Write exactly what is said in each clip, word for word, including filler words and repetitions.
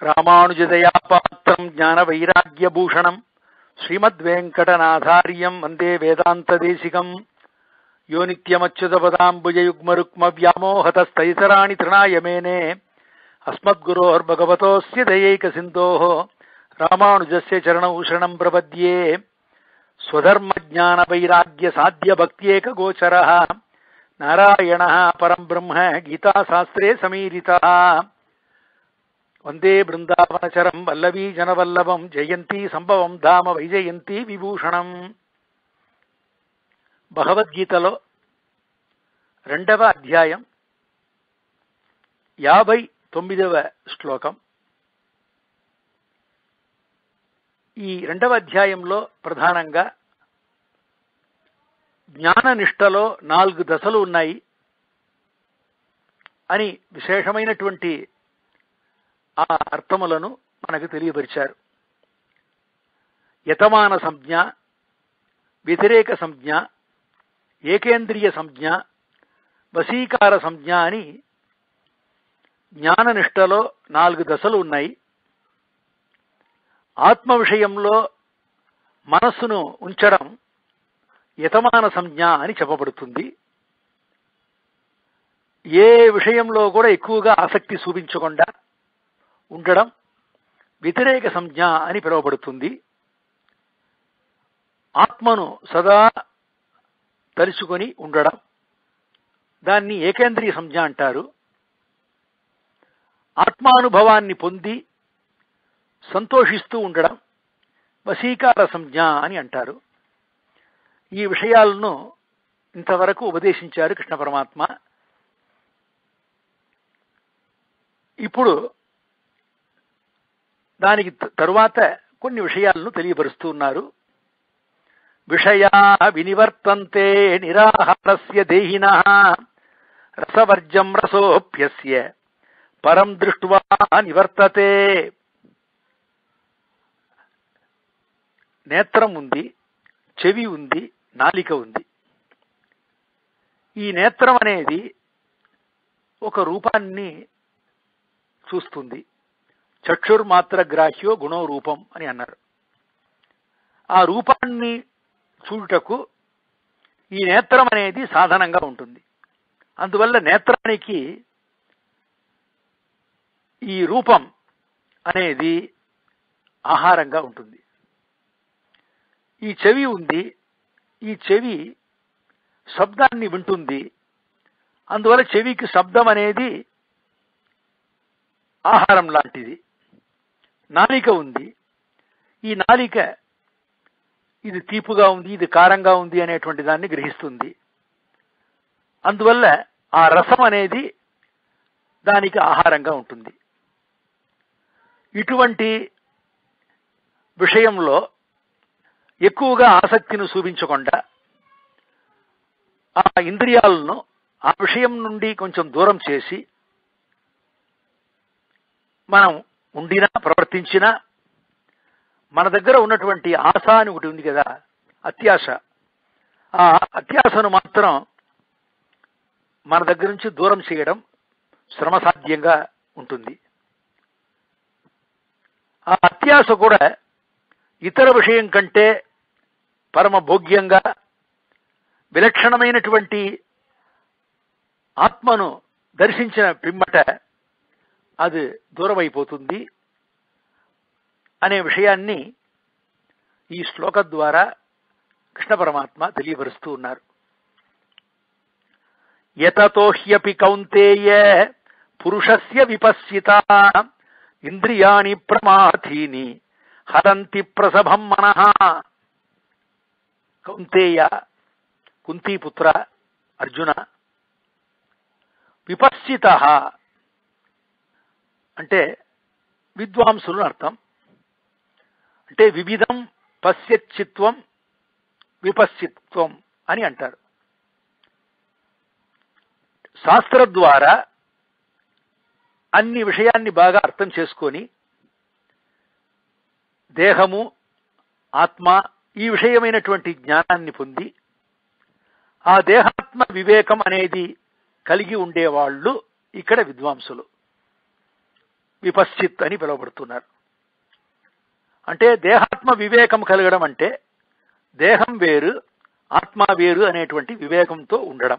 రామానుజదయా పాత్రం జ్ఞాన వైరాగ్యభూషణం శ్రీమద్వేంకటనాథార్యం వందే వేదాంతదేశికం యో నిత్యమచ్యుతపదాంబుజయుగ్మరుక్మ వ్యామోహతస్థైతరాణి తృణాయ మేనే అస్మద్గురోర్భగవతోస్య దయైకసిన్ధోః రామానుజస్య చరణౌ శరణం ప్రపద్యే. స్వధర్మజ్ఞాన వైరాగ్య సాధ్య భక్త్యేక గోచరః నారాయణః పరం బ్రహ్మ గీతాశాస్త్రే సమీరితః. వందే బృందావనచరం వల్లవీ జనవల్లభం జయంతి సంభవం ధామ వైజయంతి విభూషణం. భగవద్గీతలో రెండవ అధ్యాయం యాభై తొమ్మిదవ శ్లోకం. ఈ రెండవ అధ్యాయంలో ప్రధానంగా జ్ఞాననిష్టలో నాలుగు దశలు ఉన్నాయి అని విశేషమైనటువంటి ఆ అర్థములను మనకు తెలియపరిచారు. యతమాన సంజ్ఞ, వ్యతిరేక సంజ్ఞ, ఏకేంద్రియ సంజ్ఞ, వశీకార సంజ్ఞ అని జ్ఞాననిష్టలో నాలుగు దశలు ఉన్నాయి. ఆత్మ విషయంలో మనస్సును ఉంచడం యతమాన సంజ్ఞ అని చెప్పబడుతుంది. ఏ విషయంలో కూడా ఎక్కువగా ఆసక్తి చూపించకుండా ఉండడం వ్యతిరేక సంజ్ఞ అని పిలువబడుతుంది. ఆత్మను సదా తలుచుకొని ఉండడం దాన్ని ఏకేంద్రియ సంజ్ఞ అంటారు. ఆత్మానుభవాన్ని పొంది సంతోషిస్తూ ఉండడం వశీకార సంజ్ఞ అని అంటారు. ఈ విషయాలను ఇంతవరకు ఉపదేశించారు కృష్ణ పరమాత్మ. ఇప్పుడు దానికి తరువాత కొన్ని విషయాలను తెలియపరుస్తూ ఉన్నారు. విషయా వినివర్తంతే నిరాహారస్య దేహినః రసవర్జం రసోప్యస్య పరం దృష్ట్వా నివర్తతే. నేత్రం ఉంది, చెవి ఉంది, నాలిక ఉంది. ఈ నేత్రం అనేది ఒక రూపాన్ని చూస్తుంది. చక్షుర్మాత్ర గ్రాహ్యో గుణో రూపం అని అన్నారు. ఆ రూపాన్ని చూడుటకు ఈ నేత్రం అనేది సాధనంగా ఉంటుంది. అందువల్ల నేత్రానికి ఈ రూపం అనేది ఆహారంగా ఉంటుంది. ఈ చెవి ఉంది, ఈ చెవి శబ్దాన్ని వింటుంది. అందువల్ల చెవికి శబ్దం అనేది ఆహారం లాంటిది. నాలిక ఉంది, ఈ నాలిక ఇది తీపుగా ఉంది, ఇది కారంగా ఉంది అనేటువంటి దాన్ని గ్రహిస్తుంది. అందువల్ల ఆ రసం అనేది దానికి ఆహారంగా ఉంటుంది. ఇటువంటి విషయంలో ఎక్కువగా ఆసక్తిని చూపించకుండా ఆ ఇంద్రియాలను ఆ విషయం నుండి కొంచెం దూరం చేసి మనం ఉండినా ప్రవర్తించినా మన దగ్గర ఉన్నటువంటి ఆశ అని ఒకటి ఉంది కదా, అత్యాశ. ఆ అత్యాశను మాత్రం మన దగ్గర నుంచి దూరం చేయడం శ్రమసాధ్యంగా ఉంటుంది. ఆ అత్యాశ కూడా ఇతర విషయం కంటే పరమ భోగ్యంగా విలక్షణమైనటువంటి ఆత్మను దర్శించిన పిమ్మట అది దూరమైపోతుంది అనే విషయాన్ని ఈ శ్లోక ద్వారా కృష్ణ పరమాత్మ తెలియపరుస్తూ ఉన్నారు. యతతోహ్యపి కౌంతేయ పురుషస్య విపశ్చితా ఇంద్రియాణి ప్రమాథీని హరంతి ప్రసభం మనః. కౌంతేయ, కుంతీపుత్ర అర్జున, విపశ్చిత అంటే విద్వాంసులు అర్థం. అంటే వివిధం పశ్యచ్చిత్వం విపశ్చిత్వం అని అంటారు. శాస్త్ర ద్వారా అన్ని విషయాన్ని బాగా అర్థం చేసుకొని దేహము, ఆత్మ ఈ విషయమైనటువంటి జ్ఞానాన్ని పొంది ఆ దేహాత్మ వివేకం అనేది కలిగి ఉండేవాళ్ళు ఇక్కడ విద్వాంసులు. విపశ్చిత్ అని పిలువబడుతున్నారు. అంటే దేహాత్మ వివేకం కలగడం అంటే దేహం వేరు ఆత్మ వేరు అనేటువంటి వివేకంతో ఉండడం.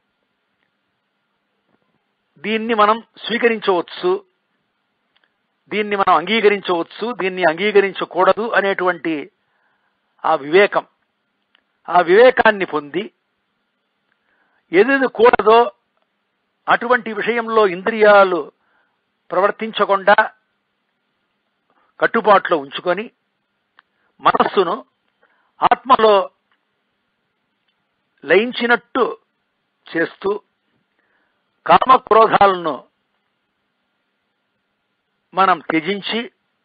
దీన్ని మనం స్వీకరించవచ్చు, దీన్ని మనం అంగీకరించవచ్చు, దీన్ని అంగీకరించకూడదు అనేటువంటి ఆ వివేకం, ఆ వివేకాన్ని పొంది ఏది కూడదో అటువంటి విషయంలో ఇంద్రియాలు ప్రవర్తించకుండా కట్టుబాటులో ఉంచుకొని మనస్సును ఆత్మలో లయించినట్టు చేస్తూ కామక్రోధాలను మనం త్యజించి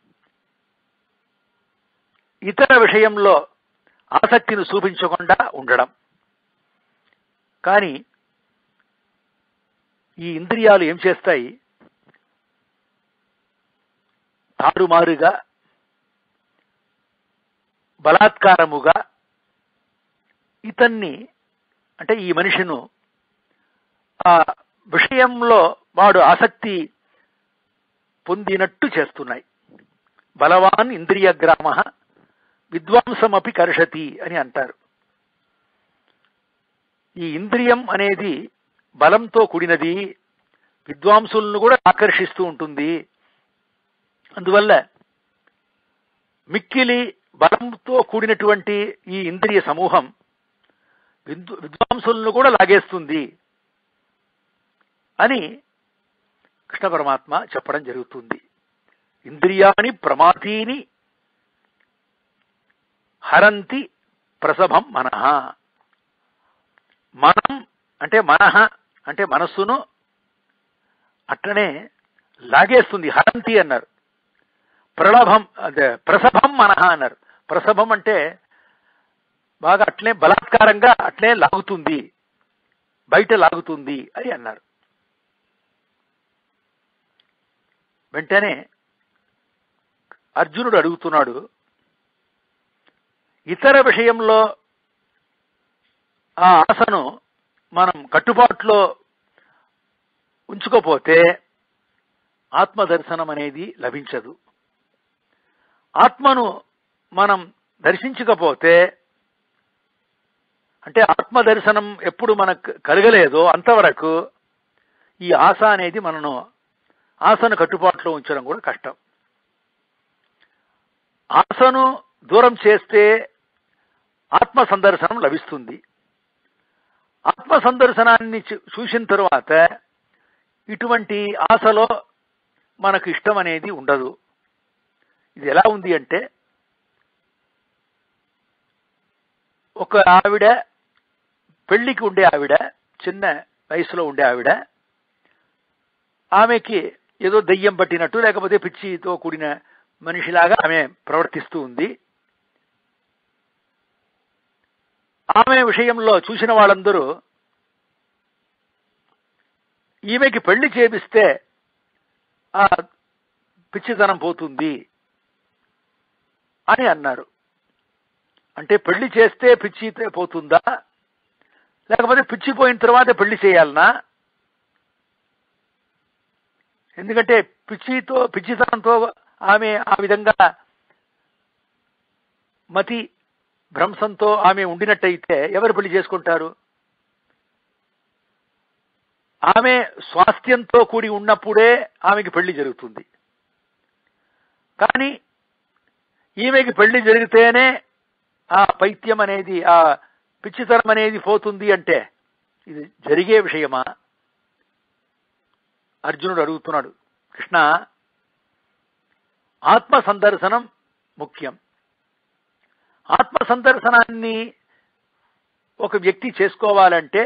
ఇతర విషయంలో ఆసక్తిని చూపించకుండా ఉండడం. కానీ ఈ ఇంద్రియాలు ఏం చేస్తాయి? తారుమారుగా బలాత్కారముగా ఇతన్ని అంటే ఈ మనిషిను ఆ విషయంలో వాడు ఆసక్తి పొందినట్టు చేస్తున్నాయి. బలవాన్ ఇంద్రియగ్రామ విద్వాంసమపి కర్షతి అని అంటారు. ఈ ఇంద్రియం అనేది బలంతో కూడినది, విద్వాంసులను కూడా ఆకర్షిస్తూ ఉంటుంది. అందువల్ల మిక్కిలి బలంతో కూడినటువంటి ఈ ఇంద్రియ సమూహం విద్వ విద్వాంసులను కూడా లాగేస్తుంది అని కృష్ణ పరమాత్మ చెప్పడం జరుగుతుంది. ఇంద్రియాని ప్రమాతీని హరంతి ప్రసభం మనః. మనం అంటే మనః అంటే మనస్సును అట్లనే లాగేస్తుంది. హరంతి అన్నారు. ప్రలభం అదే ప్రసభం మనః అన్నారు. ప్రసభం అంటే బాగా అట్లే బలాత్కారంగా అట్లే లాగుతుంది, బయట లాగుతుంది అని అన్నారు. వెంటనే అర్జునుడు అడుగుతున్నాడు, ఇతర విషయంలో ఆ ఆశను మనం కట్టుబాటులో ఉంచుకోపోతే ఆత్మదర్శనం అనేది లభించదు. ఆత్మను మనం దర్శించకపోతే అంటే ఆత్మదర్శనం ఎప్పుడు మనకు కలగలేదో అంతవరకు ఈ ఆశ అనేది మనను ఆశను కట్టుబాటులో ఉంచడం కూడా కష్టం. ఆశను దూరం చేస్తే ఆత్మ సందర్శనం లభిస్తుంది. ఆత్మ సందర్శనాన్ని చూసిన తరువాత ఇటువంటి ఆశలో మనకు ఇష్టం అనేది ఉండదు. ఇది ఎలా ఉంది అంటే, ఒక ఆవిడ పెళ్లికి ఉండే ఆవిడ, చిన్న వయసులో ఉండే ఆవిడ, ఆమెకి ఏదో దయ్యం పట్టినట్టు లేకపోతే పిచ్చితో కూడిన మనిషిలాగా ఆమె ప్రవర్తిస్తూ ఉంది. ఆమె విషయంలో చూసిన వాళ్ళందరూ ఈమెకి పెళ్లి చేపిస్తే ఆ పిచ్చితనం పోతుంది అని అన్నారు. అంటే పెళ్లి చేస్తే పిచ్చి పోతుందా, లేకపోతే పిచ్చిపోయిన తర్వాత పెళ్లి చేయాలనా? ఎందుకంటే పిచ్చితో పిచ్చితనంతో ఆమె ఆ విధంగా మతి భ్రంశంతో ఆమె ఉండినట్టయితే ఎవరు పెళ్లి చేసుకుంటారు? ఆమె స్వాస్థ్యంతో కూడి ఉన్నప్పుడే ఆమెకి పెళ్లి జరుగుతుంది. కానీ ఈమెకి పెళ్లి జరిగితేనే ఆ పైత్యం అనేది, ఆ పిచ్చితనం అనేది పోతుంది అంటే ఇది జరిగే విషయమా? అర్జునుడు అడుగుతున్నాడు, కృష్ణ, ఆత్మ సందర్శనం ముఖ్యం. ఆత్మ సందర్శనాన్ని ఒక వ్యక్తి చేసుకోవాలంటే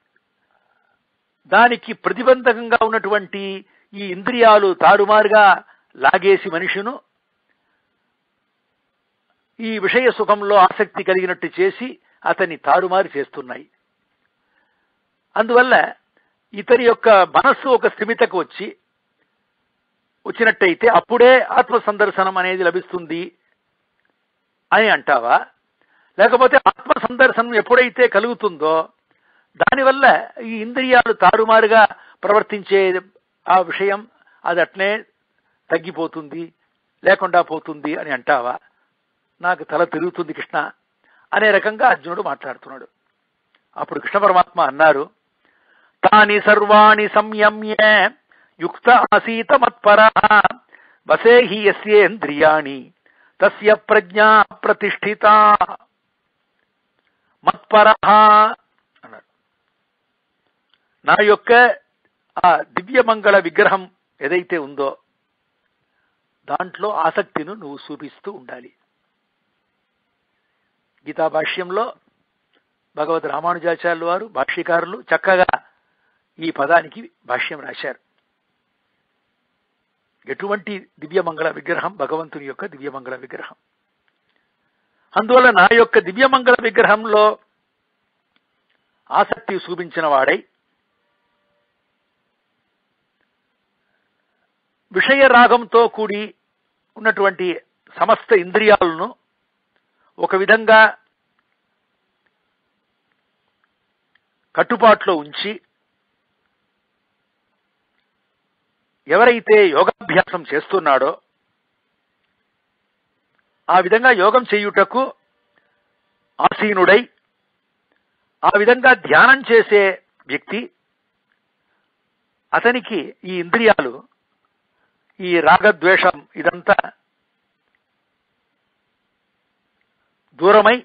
దానికి ప్రతిబంధకంగా ఉన్నటువంటి ఈ ఇంద్రియాలు తారుమారుగా లాగేసి మనిషిను ఈ విషయ సుఖంలో ఆసక్తి కలిగినట్టు చేసి అతన్ని తారుమారు చేస్తున్నాయి. అందువల్ల ఇతని యొక్క మనస్సు ఒక స్థిమితకు వచ్చి వచ్చినట్టయితే అప్పుడే ఆత్మ సందర్శనం అనేది లభిస్తుంది అని అంటావా? లేకపోతే ఆత్మ సందర్శనం ఎప్పుడైతే కలుగుతుందో దానివల్ల ఈ ఇంద్రియాలు తారుమారుగా ప్రవర్తించే ఆ విషయం అది అట్నే తగ్గిపోతుంది, లేకుండా పోతుంది అని అంటావా? నాకు తల తిరుగుతుంది కృష్ణ అనే రకంగా అర్జునుడు మాట్లాడుతున్నాడు. అప్పుడు కృష్ణ పరమాత్మ అన్నారు, తాని సర్వాణి సంయమ్య యుక్త ఆసీత మత్పరః వసేహి యస్యేంద్రియాణి తస్య ప్రజ్ఞా ప్రతిష్ఠితా మత్పరః అన్నారు. నా యొక్క ఆ దివ్యమంగళ విగ్రహం ఏదైతే ఉందో దాంట్లో ఆసక్తిని నువ్వు చూపిస్తూ ఉండాలి. గీతా భాష్యంలో భగవద్ రామానుజాచార్యులు వారు భాష్యకారులు చక్కగా ఈ పదానికి భాష్యం రాశారు. ఎటువంటి దివ్యమంగళ విగ్రహం? భగవంతుని యొక్క దివ్యమంగళ విగ్రహం. అందువల్ల నా యొక్క దివ్యమంగళ విగ్రహంలో ఆసక్తి చూపించిన వాడై విషయ రాగంతో కూడి ఉన్నటువంటి సమస్త ఇంద్రియాలను ఒక విధంగా కట్టుబాటులో ఉంచి ఎవరైతే యోగాభ్యాసం చేస్తున్నాడో ఆ విధంగా యోగం చేయుటకు ఆసీనుడై ఆ విధంగా ధ్యానం చేసే వ్యక్తి, అతనికి ఈ ఇంద్రియాలు, ఈ రాగద్వేషం ఇదంతా దూరమై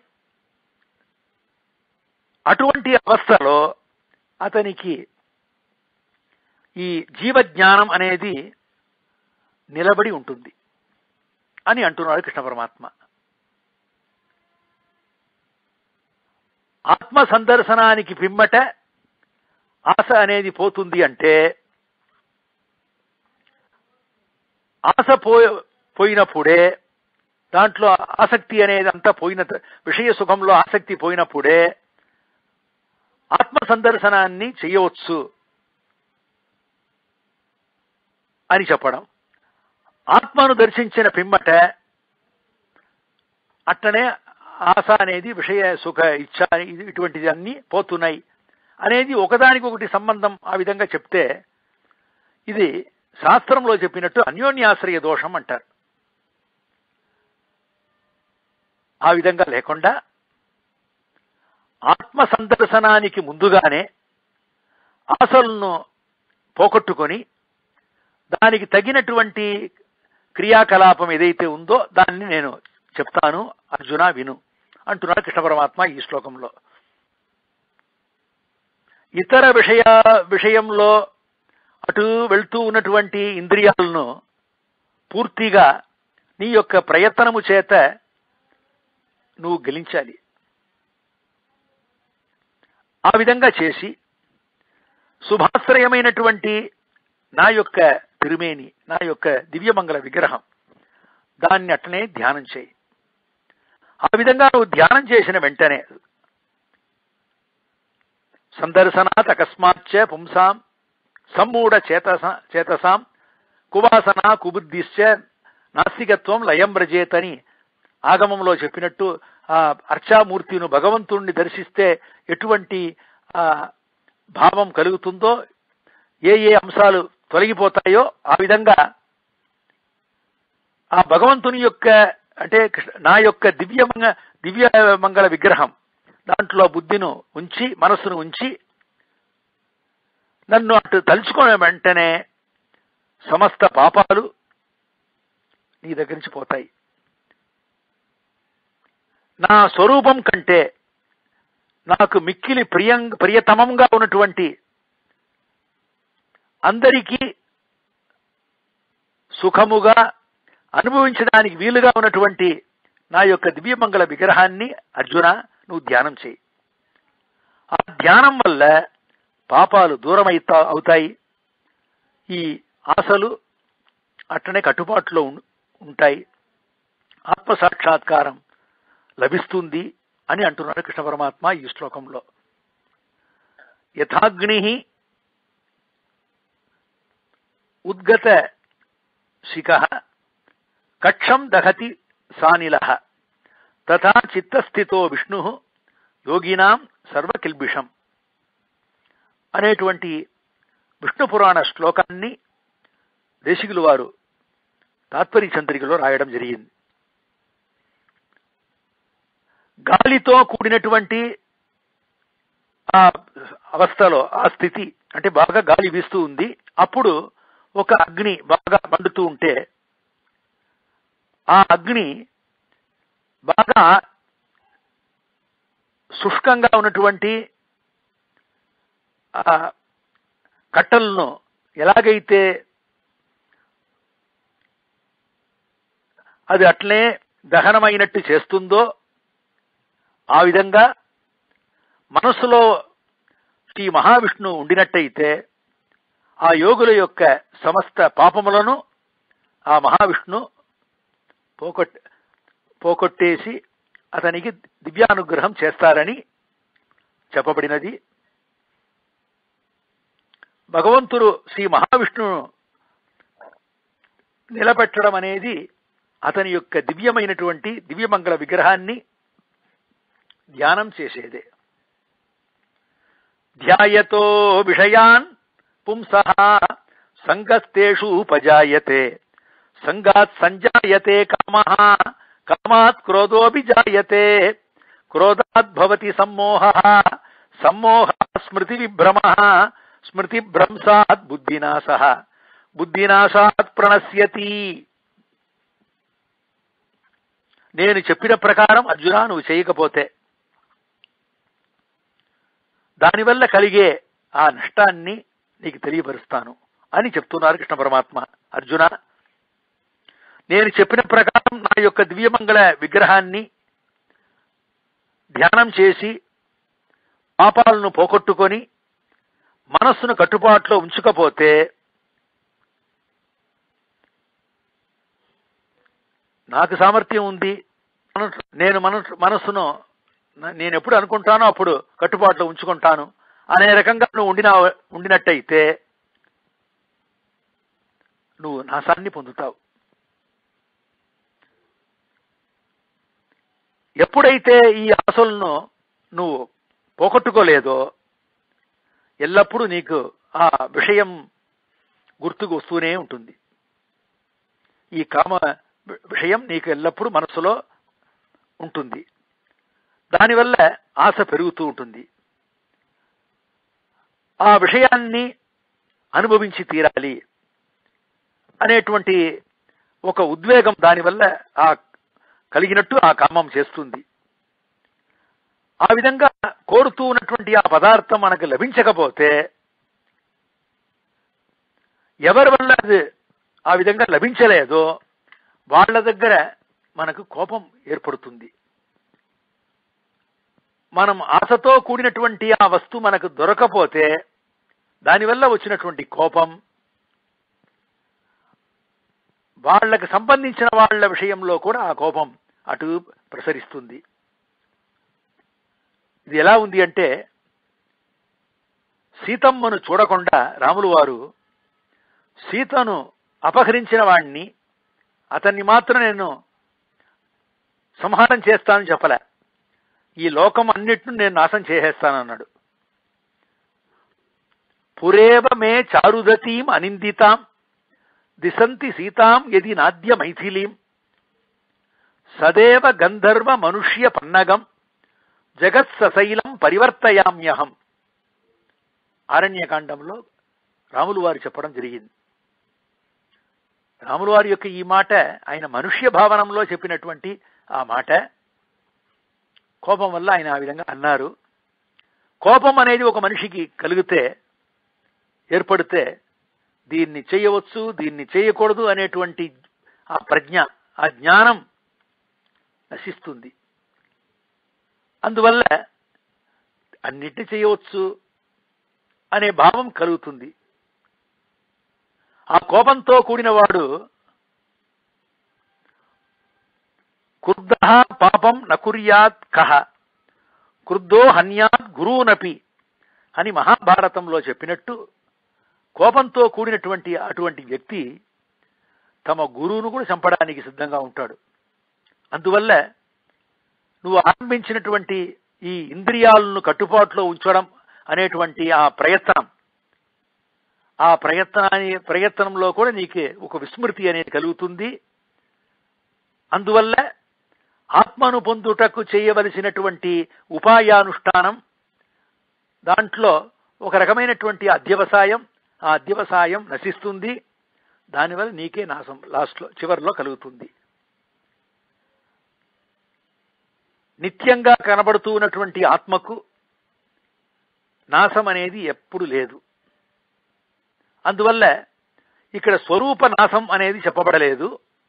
అటువంటి అవస్థలో అతనికి ఈ జీవజ్ఞానం అనేది నిలబడి ఉంటుంది అని అంటున్నాడు కృష్ణ పరమాత్మ. ఆత్మ సందర్శనానికి పిమ్మట ఆశ అనేది పోతుంది అంటే ఆశ పో పోయినప్పుడే దాంట్లో ఆసక్తి అనేది అంతా పోయిన విషయ సుఖంలో ఆసక్తి పోయినప్పుడే ఆత్మ సందర్శనాన్ని చేయవచ్చు అని చెప్పడం. ఆత్మను దర్శించిన పిమ్మట అట్లనే ఆశ అనేది విషయ సుఖ ఇచ్చ ఇటువంటిది అన్ని పోతున్నాయి అనేది ఒకదానికి ఒకటి సంబంధం ఆ విధంగా చెప్తే ఇది శాస్త్రంలో చెప్పినట్టు అన్యోన్యాశ్రయ దోషం అంటారు. ఆ విధంగా లేకుండా ఆత్మ సందర్శనానికి ముందుగానే ఆశలను పోగొట్టుకొని దానికి తగినటువంటి క్రియాకలాపం ఏదైతే ఉందో దాన్ని నేను చెప్తాను అర్జున విను అంటున్నాడు కృష్ణ పరమాత్మ ఈ శ్లోకంలో. ఇతర విషయ విషయంలో అటు వెళ్తూ ఉన్నటువంటి ఇంద్రియాలను పూర్తిగా నీ యొక్క ప్రయత్నము చేత నువ్వు గెలించాలి. ఆ విధంగా చేసి శుభాశ్రయమైనటువంటి నా యొక్క తిరుమేని, నా యొక్క దివ్యమంగళ విగ్రహం దాన్ని అట్లనే ధ్యానం చేయి. ఆ విధంగా నువ్వు ధ్యానం చేసిన వెంటనే సందర్శనాత్ అకస్మాచ్చ పుంసాం సమ్మూఢ చేతస చేతసాం కువాసన కుబుద్ధిశ్చ నాస్తికత్వం లయం వ్రజేతని ఆగమంలో చెప్పినట్టు ఆ అర్చామూర్తిను భగవంతుణ్ణి దర్శిస్తే ఎటువంటి ఆ భావం కలుగుతుందో, ఏ ఏ అంశాలు తొలగిపోతాయో ఆ విధంగా ఆ భగవంతుని యొక్క అంటే నా యొక్క దివ్యమంగ దివ్య మంగళ విగ్రహం దాంట్లో బుద్ధిను ఉంచి మనస్సును ఉంచి నన్ను అటు తలుచుకునే వెంటనే సమస్త పాపాలు నీ దగ్గర నుంచి పోతాయి. నా స్వరూపం కంటే నాకు మిక్కిలి ప్రియం ప్రియతమంగా ఉన్నటువంటి అందరికీ సుఖముగా అనుభవించడానికి వీలుగా ఉన్నటువంటి నా యొక్క దివ్యమంగళ విగ్రహాన్ని అర్జున నువ్వు ధ్యానం చేయి. ఆ ధ్యానం వల్ల పాపాలు దూరం అవుతా అవుతాయి. ఈ ఆశలు అట్లనే కట్టుబాటులో ఉంటాయి. ఆత్మసాక్షాత్కారం లభిస్తుంది అని అంటున్నాడు కృష్ణ పరమాత్మ ఈ శ్లోకంలో. యథాగ్ని ఉద్గత శిఖః కక్షం దహతి సానిలః తథా చిత్తస్థితో విష్ణు యోగినాం సర్వకిల్బిషం అనేటువంటి విష్ణు పురాణ శ్లోకాన్ని దేశికులు వారు తాత్పర్య చంద్రికలో రాయడం జరిగింది. గాలితో కూడినటువంటి ఆ అవస్థలో, ఆ స్థితి అంటే బాగా గాలి వీస్తూ ఉంది, అప్పుడు ఒక అగ్ని బాగా మండుతూ ఉంటే ఆ అగ్ని బాగా శుష్కంగా ఉన్నటువంటి ఆ కట్టలను ఎలాగైతే అది అట్లే దహనమైనట్టు చేస్తుందో ఆ విధంగా మనస్సులో శ్రీ మహావిష్ణువు ఉండినట్టయితే ఆ యోగుల యొక్క సమస్త పాపములను ఆ మహావిష్ణు పోకొట్ పోకొట్టేసి అతనికి దివ్యానుగ్రహం చేస్తారని చెప్పబడినది. భగవంతుడు శ్రీ మహావిష్ణువును నిలబెట్టడం అనేది అతని యొక్క దివ్యమైనటువంటి దివ్యమంగళ విగ్రహాన్ని ధ్యానం చేసేదే. ధ్యాయతో విషయాన్ పుంసః సంగస్తేషు ఉపజాయతే సంగాత్ సంజాయతే కామః కామాత్ క్రోధోపి జాయతే క్రోధాత్ భవతి సమ్మోహః సమ్మోహాత్ స్మృతి విభ్రమః స్మృతి భ్రంశాత్ బుద్ధినాశః బుద్ధినాశాత్ ప్రణశ్యతి. నేను చెప్పిన ప్రకారం అర్జున నువ్వు చేయకపోతే దానివల్ల కలిగే ఆ నష్టాన్ని నీకు తెలియపరుస్తాను అని చెప్తున్నారు కృష్ణ పరమాత్మ. అర్జున, నేను చెప్పిన ప్రకారం నా యొక్క దివ్యమంగళ విగ్రహాన్ని ధ్యానం చేసి పాపాలను పోగొట్టుకొని మనస్సును కట్టుబాటులో ఉంచుకపోతే నాకు సామర్థ్యం ఉంది, నేను మన మనస్సును నేను ఎప్పుడు అనుకుంటానో అప్పుడు కట్టుబాటులో ఉంచుకుంటాను అనే రకంగా నువ్వు ఉండిన ఉండినట్టయితే నువ్వు నాశాన్ని పొందుతావు. ఎప్పుడైతే ఈ ఆశలను నువ్వు పోగొట్టుకోలేదో ఎల్లప్పుడూ నీకు ఆ విషయం గుర్తుకు వస్తూనే ఉంటుంది. ఈ కామ విషయం నీకు ఎల్లప్పుడూ మనసులో ఉంటుంది. దానివల్ల ఆశ పెరుగుతూ ఉంటుంది. ఆ విషయాన్ని అనుభవించి తీరాలి అనేటువంటి ఒక ఉద్వేగం దానివల్ల ఆ కలిగినట్టు ఆ కామం చేస్తుంది. ఆ విధంగా కోరుతూ ఉన్నటువంటి ఆ పదార్థం మనకు లభించకపోతే ఎవరి వల్ల అది ఆ విధంగా లభించలేదో వాళ్ళ దగ్గర మనకు కోపం ఏర్పడుతుంది. మనం ఆశతో కూడినటువంటి ఆ వస్తువు మనకు దొరకపోతే దానివల్ల వచ్చినటువంటి కోపం వాళ్లకు సంబంధించిన వాళ్ల విషయంలో కూడా ఆ కోపం అటు ప్రసరిస్తుంది. ఇది ఎలా ఉంది అంటే, సీతమ్మను చూడకుండా రాములు వారు సీతను అపహరించిన వాణ్ణి అతన్ని మాత్రం నేను సంహారం చేస్తానని చెప్పలే, ఈ లోకం అన్నిటిని నేను నాశనం చేసేస్తానన్నాడు. పురేవ మే చారుదతీం అనిందితాం దిశంతి సీతాం యది నాద్య మైథిలీం సదేవ గంధర్వ మనుష్య పన్నగం జగత్సశైలం పరివర్తయామ్యహం. ఆరణ్యకాండంలో రాములు వారు చెప్పడం జరిగింది. రాములు వారి యొక్క ఈ మాట ఆయన మనుష్య భావనంలో చెప్పినటువంటి ఆ మాట. కోపం వల్ల ఆయన ఆ విధంగా అన్నారు. కోపం అనేది ఒక మనిషికి కలిగితే ఏర్పడితే దీన్ని చేయవచ్చు, దీన్ని చేయకూడదు అనేటువంటి ఆ ప్రజ్ఞ, ఆ జ్ఞానం నశిస్తుంది. అందువల్ల అన్నిటినీ చేయవచ్చు అనే భావం కలుగుతుంది. ఆ కోపంతో కూడిన వాడు క్రుద్ధః పాపం నకుర్యాత్ కః క్రుద్ధో హన్యాత్ గురూనపి అని మహాభారతంలో చెప్పినట్టు, కోపంతో కూడినటువంటి అటువంటి వ్యక్తి తమ గురువును కూడా చంపడానికి సిద్ధంగా ఉంటాడు. అందువల్ల నువ్వు ఆరంభించినటువంటి ఈ ఇంద్రియాలను కట్టుబాటులో ఉంచడం అనేటువంటి ఆ ప్రయత్నం, ఆ ప్రయత్నాన్ని ప్రయత్నంలో కూడా నీకు ఒక విస్మృతి అనేది కలుగుతుంది. అందువల్ల ఆత్మను పొందుటకు చేయవలసినటువంటి ఉపాయానుష్ఠానం దాంట్లో ఒక రకమైనటువంటి అధ్యవసాయం, ఆ అధ్యవసాయం నశిస్తుంది. దానివల్ల నీకే నాశం లాస్ట్లో చివరిలో కలుగుతుంది. నిత్యంగా కనబడుతున్నటువంటి ఆత్మకు నాశం అనేది ఎప్పుడు లేదు. అందువల్ల ఇక్కడ స్వరూప నాశం అనేది చెప్పబడలేదు.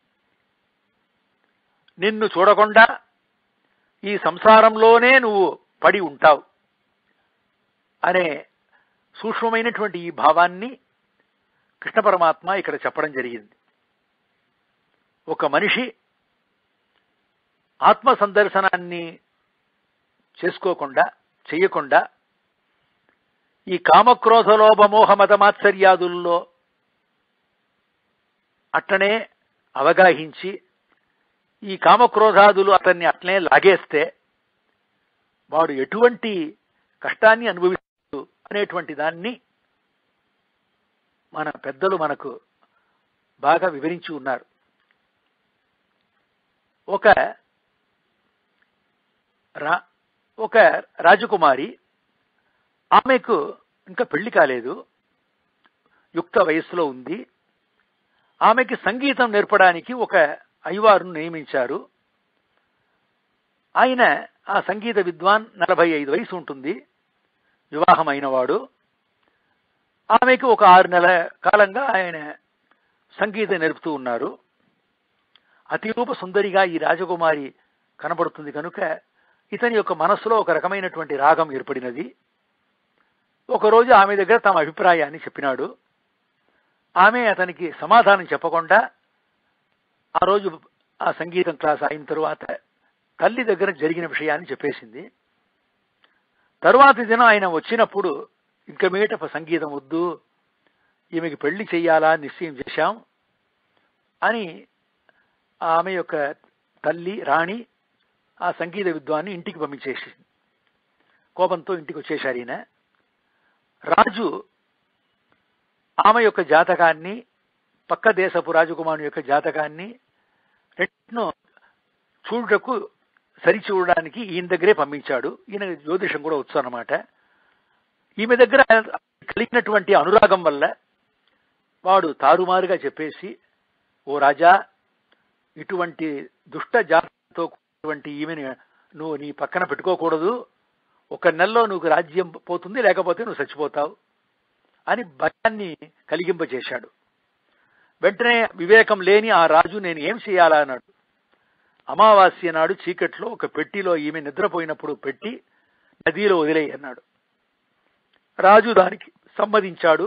నిన్ను చూడకుండా ఈ సంసారంలోనే నువ్వు పడి ఉంటావు అనే సూక్ష్మమైనటువంటి ఈ భావాన్ని కృష్ణ పరమాత్మ ఇక్కడ చెప్పడం జరిగింది. ఒక మనిషి ఆత్మ సందర్శనాన్ని చేసుకోకుండా చెయ్యకుండా ఈ కామక్రోధ లోభ మోహ మత మాత్సర్యాదుల్లో అట్లనే అవగాహించి ఈ కామక్రోధాదులు అతన్ని అట్లనే లాగేస్తే వాడు ఎటువంటి కష్టాన్ని అనుభవిస్తూ అనేటువంటి దాన్ని మన పెద్దలు మనకు బాగా వివరించి ఉన్నారు. ఒక రా ఒక రాజకుమారి, ఆమెకు ఇంకా పెళ్లి కాలేదు, యుక్త వయస్సులో ఉంది. ఆమెకి సంగీతం నేర్పడానికి ఒక అయ్యవారును నియమించారు. ఆయన ఆ సంగీత విద్వాన్, నలభై ఐదు వయసు ఉంటుంది, వివాహం అయినవాడు. ఆమెకు ఒక ఆరు నెలల కాలంగా ఆయన సంగీతం నేర్పుతూ ఉన్నారు. అతిరూప సుందరిగా ఈ రాజకుమారి కనబడుతుంది కనుక ఇతని యొక్క మనస్సులో ఒక రకమైనటువంటి రాగం ఏర్పడినది. ఒకరోజు ఆమె దగ్గర తమ అభిప్రాయాన్ని చెప్పినాడు. ఆమె అతనికి సమాధానం చెప్పకుండా ఆ రోజు ఆ సంగీతం క్లాస్ అయిన తరువాత తల్లి దగ్గర జరిగిన విషయాన్ని చెప్పేసింది. తరువాతి దినం ఆయన వచ్చినప్పుడు ఇంక మీట సంగీతం వద్దు, ఈమెకి పెళ్లి చెయ్యాలా నిశ్చయం చేశాం అని ఆమె యొక్క తల్లి రాణి ఆ సంగీత విద్వాన్ని ఇంటికి పంపించేసింది. కోపంతో ఇంటికి వచ్చేశారు ఈయన. రాజు ఆమె యొక్క జాతకాన్ని, పక్క దేశపు రాజకుమారుని యొక్క జాతకాన్ని రెండును చూడటకు సరిచూడడానికి ఈయన దగ్గరే పంపించాడు. ఈయన జ్యోతిషం కూడా వచ్చు అన్నమాట. ఈమె దగ్గర కలిగినటువంటి అనురాగం వల్ల వాడు తారుమారుగా చెప్పేసి, ఓ రాజా, ఇటువంటి దుష్ట జాతకంతో కూడినటువంటి ఈమెను నువ్వు నీ పక్కన పెట్టుకోకూడదు, ఒక నెలలో నువ్వు రాజ్యం పోతుంది, లేకపోతే నువ్వు చచ్చిపోతావు అని భయాన్ని కలిగింపచేశాడు. వెంటనే వివేకం లేని ఆ రాజు నేను ఏం చేయాలా అన్నాడు. అమావాస్య నాడు చీకట్లో ఒక పెట్టిలో ఈమె నిద్రపోయినప్పుడు పెట్టి నదిలో వదిలేయి అన్నాడు. రాజు దానికి సమ్మతించాడు.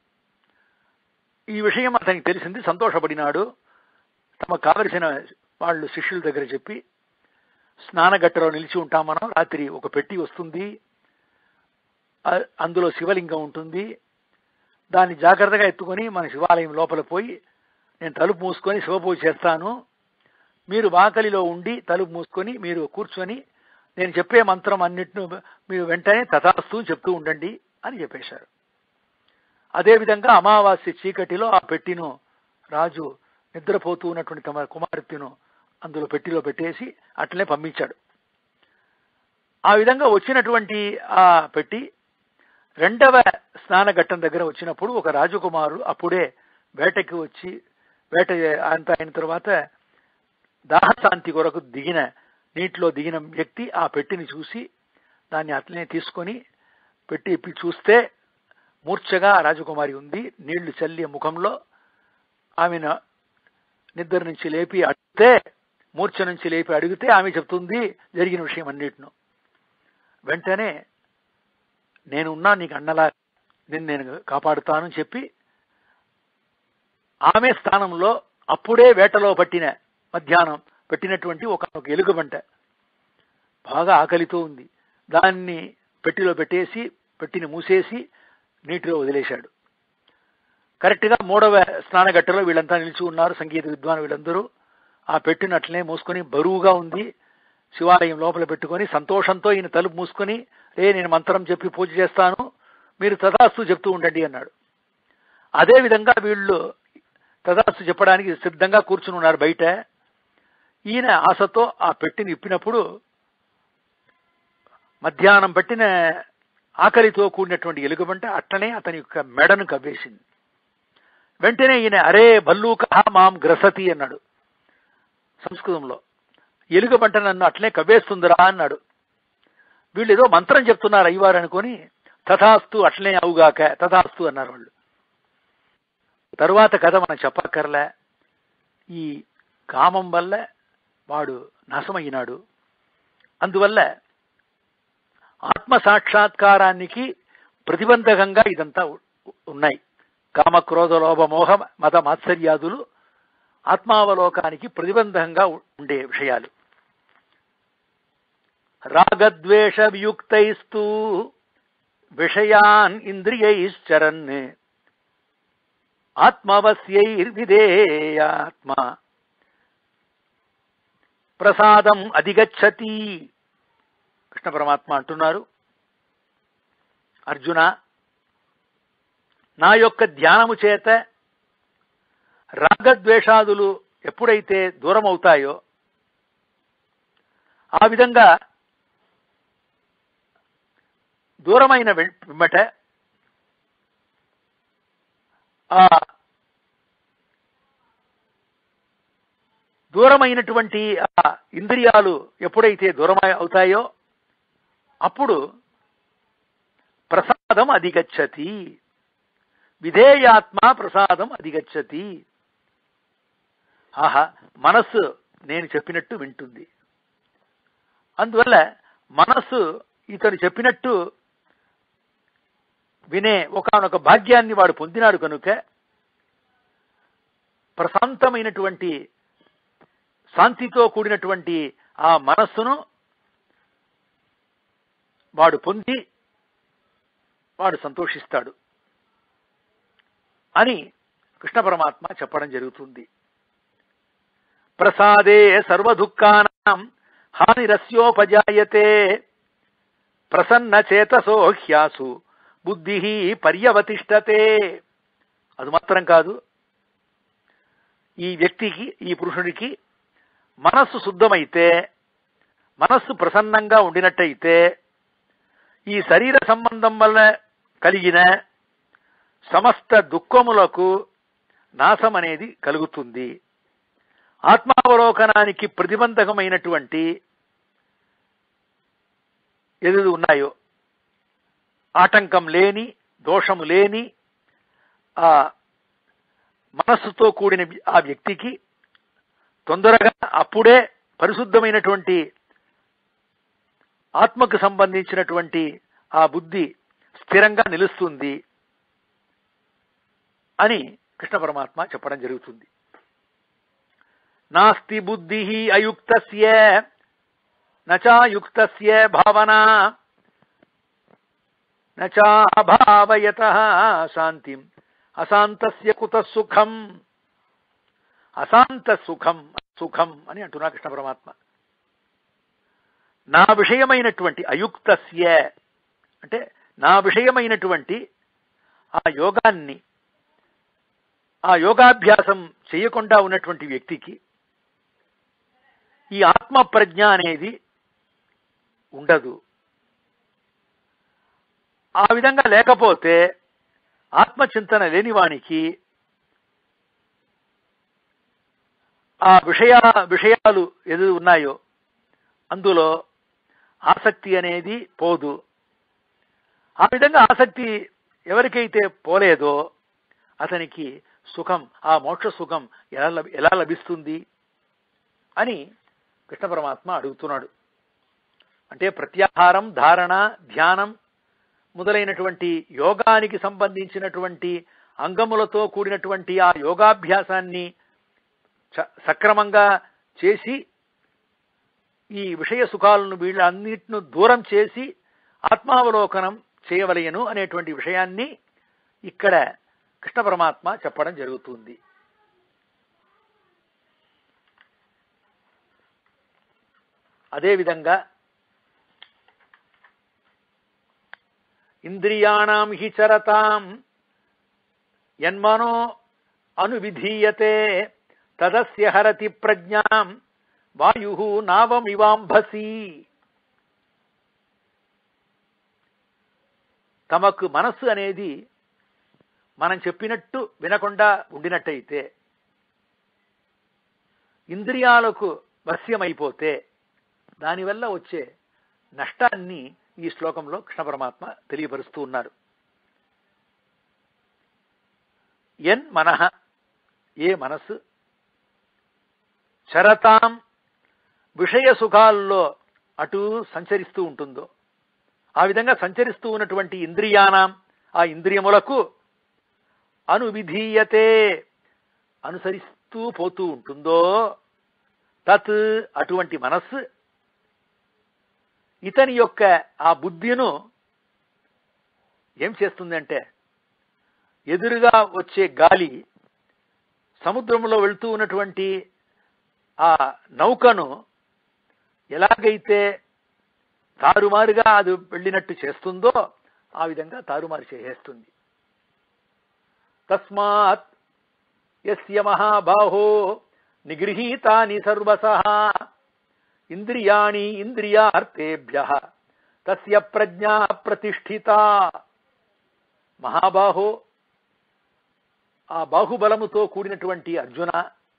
ఈ విషయం అతనికి తెలిసింది, సంతోషపడినాడు. తమకు కావలసిన వాళ్ళు శిష్యుల దగ్గర చెప్పి, స్నానగట్టలో నిలిచి ఉంటాం మనం, రాత్రి ఒక పెట్టి వస్తుంది, అందులో శివలింగం ఉంటుంది, దాన్ని జాగ్రత్తగా ఎత్తుకొని మన శివాలయం లోపల పోయి నేను తలుపు మూసుకొని శివపూజ చేస్తాను, మీరు వాకలిలో ఉండి తలుపు మూసుకొని మీరు కూర్చొని నేను చెప్పే మంత్రం అన్నిటిని మీరు వెంటనే తథాస్తు చెప్తూ ఉండండి అని చెప్పేశారు. అదేవిధంగా అమావాస్య చీకటిలో ఆ పెట్టిను రాజు నిద్రపోతూ ఉన్నటువంటి తమ కుమార్తెను అందులో పెట్టిలో పెట్టేసి అట్లనే పంపించాడు. ఆ విధంగా వచ్చినటువంటి ఆ పెట్టి రెండవ స్నానఘట్టం దగ్గర వచ్చినప్పుడు ఒక రాజకుమారుడు అప్పుడే వేటకి వచ్చి, వేట అంత అయిన తర్వాత దాహశాంతి కొరకు దిగిన నీటిలో దిగిన వ్యక్తి ఆ పెట్టిని చూసి దాన్ని అట్లనే తీసుకొని పెట్టి ఇప్పి చూస్తే మూర్ఛగా రాజకుమారి ఉంది. నీళ్లు చల్లి ముఖంలో ఆమెను నిద్ర నుంచి లేపి అడిగితే, మూర్ఛ నుంచి లేపి అడిగితే ఆమె చెప్తుంది జరిగిన విషయం అన్నిటిను. వెంటనే నేనున్నా నీకు అన్నలా నిన్ను నేను కాపాడుతానని చెప్పి ఆమె స్థానంలో అప్పుడే వేటలో పట్టిన మధ్యాహ్నం పెట్టినటువంటి ఒక ఎలుగుబంట బాగా ఆకలితో ఉంది, దాన్ని పెట్టిలో పెట్టేసి పెట్టిని మూసేసి నీటిలో వదిలేశాడు. కరెక్ట్గా మూడవ స్నానగట్టలో వీళ్ళంతా నిలిచి ఉన్నారు, సంగీత విద్వాన్ వీళ్ళందరూ. ఆ పెట్టినట్లనే మూసుకొని బరువుగా ఉంది, శివాలయం లోపల పెట్టుకొని సంతోషంతో ఈయన తలుపు మూసుకొని, రే నేను మంత్రం చెప్పి పూజ చేస్తాను, మీరు తథాస్తు చెప్తూ ఉండండి అన్నాడు. అదేవిధంగా వీళ్ళు తథాస్తు చెప్పడానికి సిద్ధంగా కూర్చుని ఉన్నారు బయట. ఈయన ఆశతో ఆ పెట్టిని ఇప్పినప్పుడు మధ్యాహ్నం పట్టిన ఆకలితో కూడినటువంటి ఎలుగుబంట అట్లనే అతని యొక్క మెడను కవ్వేసింది. వెంటనే ఈయన అరే భల్లూక మాం గ్రసతి అన్నాడు సంస్కృతంలో. ఎలుగుబంట నన్ను అట్లనే కవ్వేస్తుందిరా అన్నాడు. వీళ్ళు ఏదో మంత్రం చెప్తున్నారు అయ్యవారు అనుకొని తథాస్తు అట్లనే అవుగాక తథాస్తు అన్నారు వాళ్ళు. తరువాత కథ మనం చెప్పక్కర్లే. ఈ కామం వల్ల వాడు నాశమైనాడు. అందువల్ల ఆత్మ సాక్షాత్కారానికి ప్రతిబంధకంగా ఇదంతా ఉన్నాయి. కామక్రోధ లోభ మోహ మత మాత్సర్యాదులు ఆత్మావలోకానికి ప్రతిబంధకంగా ఉండే విషయాలు. రాగద్వేష వియుక్తైస్తు విషయాన్ ఇంద్రియైశ్చరన్ ఆత్మవస్యైర్విధేయాత్మ ప్రసాదం అధిగచ్చతి. కృష్ణ పరమాత్మ అంటున్నారు, అర్జున, నా యొక్క ధ్యానము చేత రాగద్వేషాదులు ఎప్పుడైతే దూరం అవుతాయో ఆ విధంగా దూరమైన వెంబట ఆ దూరమైనటువంటి ఆ ఇంద్రియాలు ఎప్పుడైతే దూరం అవుతాయో అప్పుడు ప్రసాదం అధిగచ్చతి. విధేయాత్మ ప్రసాదం అధిగచ్చతి. ఆహా, మనస్సు నేను చెప్పినట్టు వింటుంది. అందువల్ల మనస్సు ఇతను చెప్పినట్టు వినే ఒకానొక భాగ్యాన్ని వాడు పొందినాడు కనుక ప్రశాంతమైనటువంటి శాంతితో కూడినటువంటి ఆ మనస్సును వాడు పొంది వాడు సంతోషిస్తాడు అని కృష్ణ పరమాత్మ చెప్పడం జరుగుతుంది. ప్రసాదే సర్వదుఃఖానాం హానిరస్యోపజాయతే ప్రసన్న చేతసో హ్యాసు బుద్ధి పర్యవతిష్టతే. అది మాత్రం కాదు, ఈ వ్యక్తికి, ఈ పురుషుడికి మనస్సు శుద్ధమైతే, మనస్సు ప్రసన్నంగా ఉండినట్టయితే ఈ శరీర సంబంధం వల్ల కలిగిన సమస్త దుఃఖములకు నాశం అనేది కలుగుతుంది. ఆత్మావలోకనానికి ప్రతిబంధకమైనటువంటి ఏది ఉన్నాయో ఆటంకం లేని, దోషము లేని ఆ మనస్సుతో కూడిన ఆ వ్యక్తికి తొందరగా అప్పుడే పరిశుద్ధమైనటువంటి ఆత్మకు సంబంధించినటువంటి ఆ బుద్ధి స్థిరంగా నిలుస్తుంది అని కృష్ణ పరమాత్మ చెప్పడం జరుగుతుంది. నాస్తి బుద్ధి అయుక్తస్య నచాయుక్తస్య భావనా నచాభావయతః శాంతిం అశాంతస్య కుతః సుఖం. అశాంత సుఖం సుఖం అని అంటున్నా కృష్ణ పరమాత్మ. నా విషయమైనటువంటి అయుక్తస్య అంటే నా విషయమైనటువంటి ఆ యోగాన్ని, ఆ యోగాభ్యాసం చేయకుండా ఉన్నటువంటి వ్యక్తికి ఈ ఆత్మ ప్రజ్ఞ అనేది ఉండదు. ఆ విధంగా లేకపోతే ఆత్మచింతన లేని వానికి ఆ విషయ విషయాలు ఏది ఉన్నాయో అందులో ఆసక్తి అనేది పోదు. ఆ విధంగా ఆసక్తి ఎవరికైతే పోలేదో అతనికి సుఖం, ఆ మోక్ష సుఖం ఎలా ఎలా లభిస్తుంది అని కృష్ణ పరమాత్మ అడుగుతున్నాడు. అంటే ప్రత్యాహారం, ధారణ, ధ్యానం మొదలైనటువంటి యోగానికి సంబంధించినటువంటి అంగములతో కూడినటువంటి ఆ యోగాభ్యాసాన్ని సక్రమంగా చేసి ఈ విషయ సుఖాలను వీళ్ళన్నిటిని దూరం చేసి ఆత్మావలోకనం చేయవలయను అనేటువంటి విషయాన్ని ఇక్కడ కృష్ణ పరమాత్మ చెప్పడం జరుగుతుంది. అదేవిధంగా ఇంద్రియాణం హి చరతాం యన్మనో అనువిధీయతే తదస్య హరతి ప్రజ్ఞాం వాయు నావమివాంభసి. తమకు మనస్సు అనేది మనం చెప్పినట్టు వినకుండా ఉండినట్టయితే, ఇంద్రియాలకు వశ్యమైపోతే దానివల్ల వచ్చే నష్టాన్ని ఈ శ్లోకంలో కృష్ణ పరమాత్మ తెలియపరుస్తూ ఉన్నారు. ఎన్ మనః, ఏ మనస్సు చరతాం విషయ సుఖాల్లో అటు సంచరిస్తూ ఉంటుందో, ఆ విధంగా సంచరిస్తూ ఉన్నటువంటి ఇంద్రియానాం, ఆ ఇంద్రియములకు అనువిధీయతే, అనుసరిస్తూ పోతూ ఉంటుందో, తత్ అటువంటి మనస్సు ఇతని యొక్క ఆ బుద్ధిను ఏం చేస్తుందంటే, ఎదురుగా వచ్చే గాలి సముద్రంలో వెళ్తూ ఉన్నటువంటి ఆ నౌకను ఎలాగైతే తారుమారుగా అది వెళ్ళినట్టు చేస్తుందో ఆ విధంగా తారుమారు చేసేస్తుంది. తస్మాత్ యస్య మహాబాహో నిగృహీతాని సర్వసః ఇంద్రియాణి ఇంద్రియార్థేభ్యః తస్య ప్రజ్ఞా ప్రతిష్ఠితా. మహాబాహో, ఆ బాహుబలముతో కూడినటువంటి అర్జున,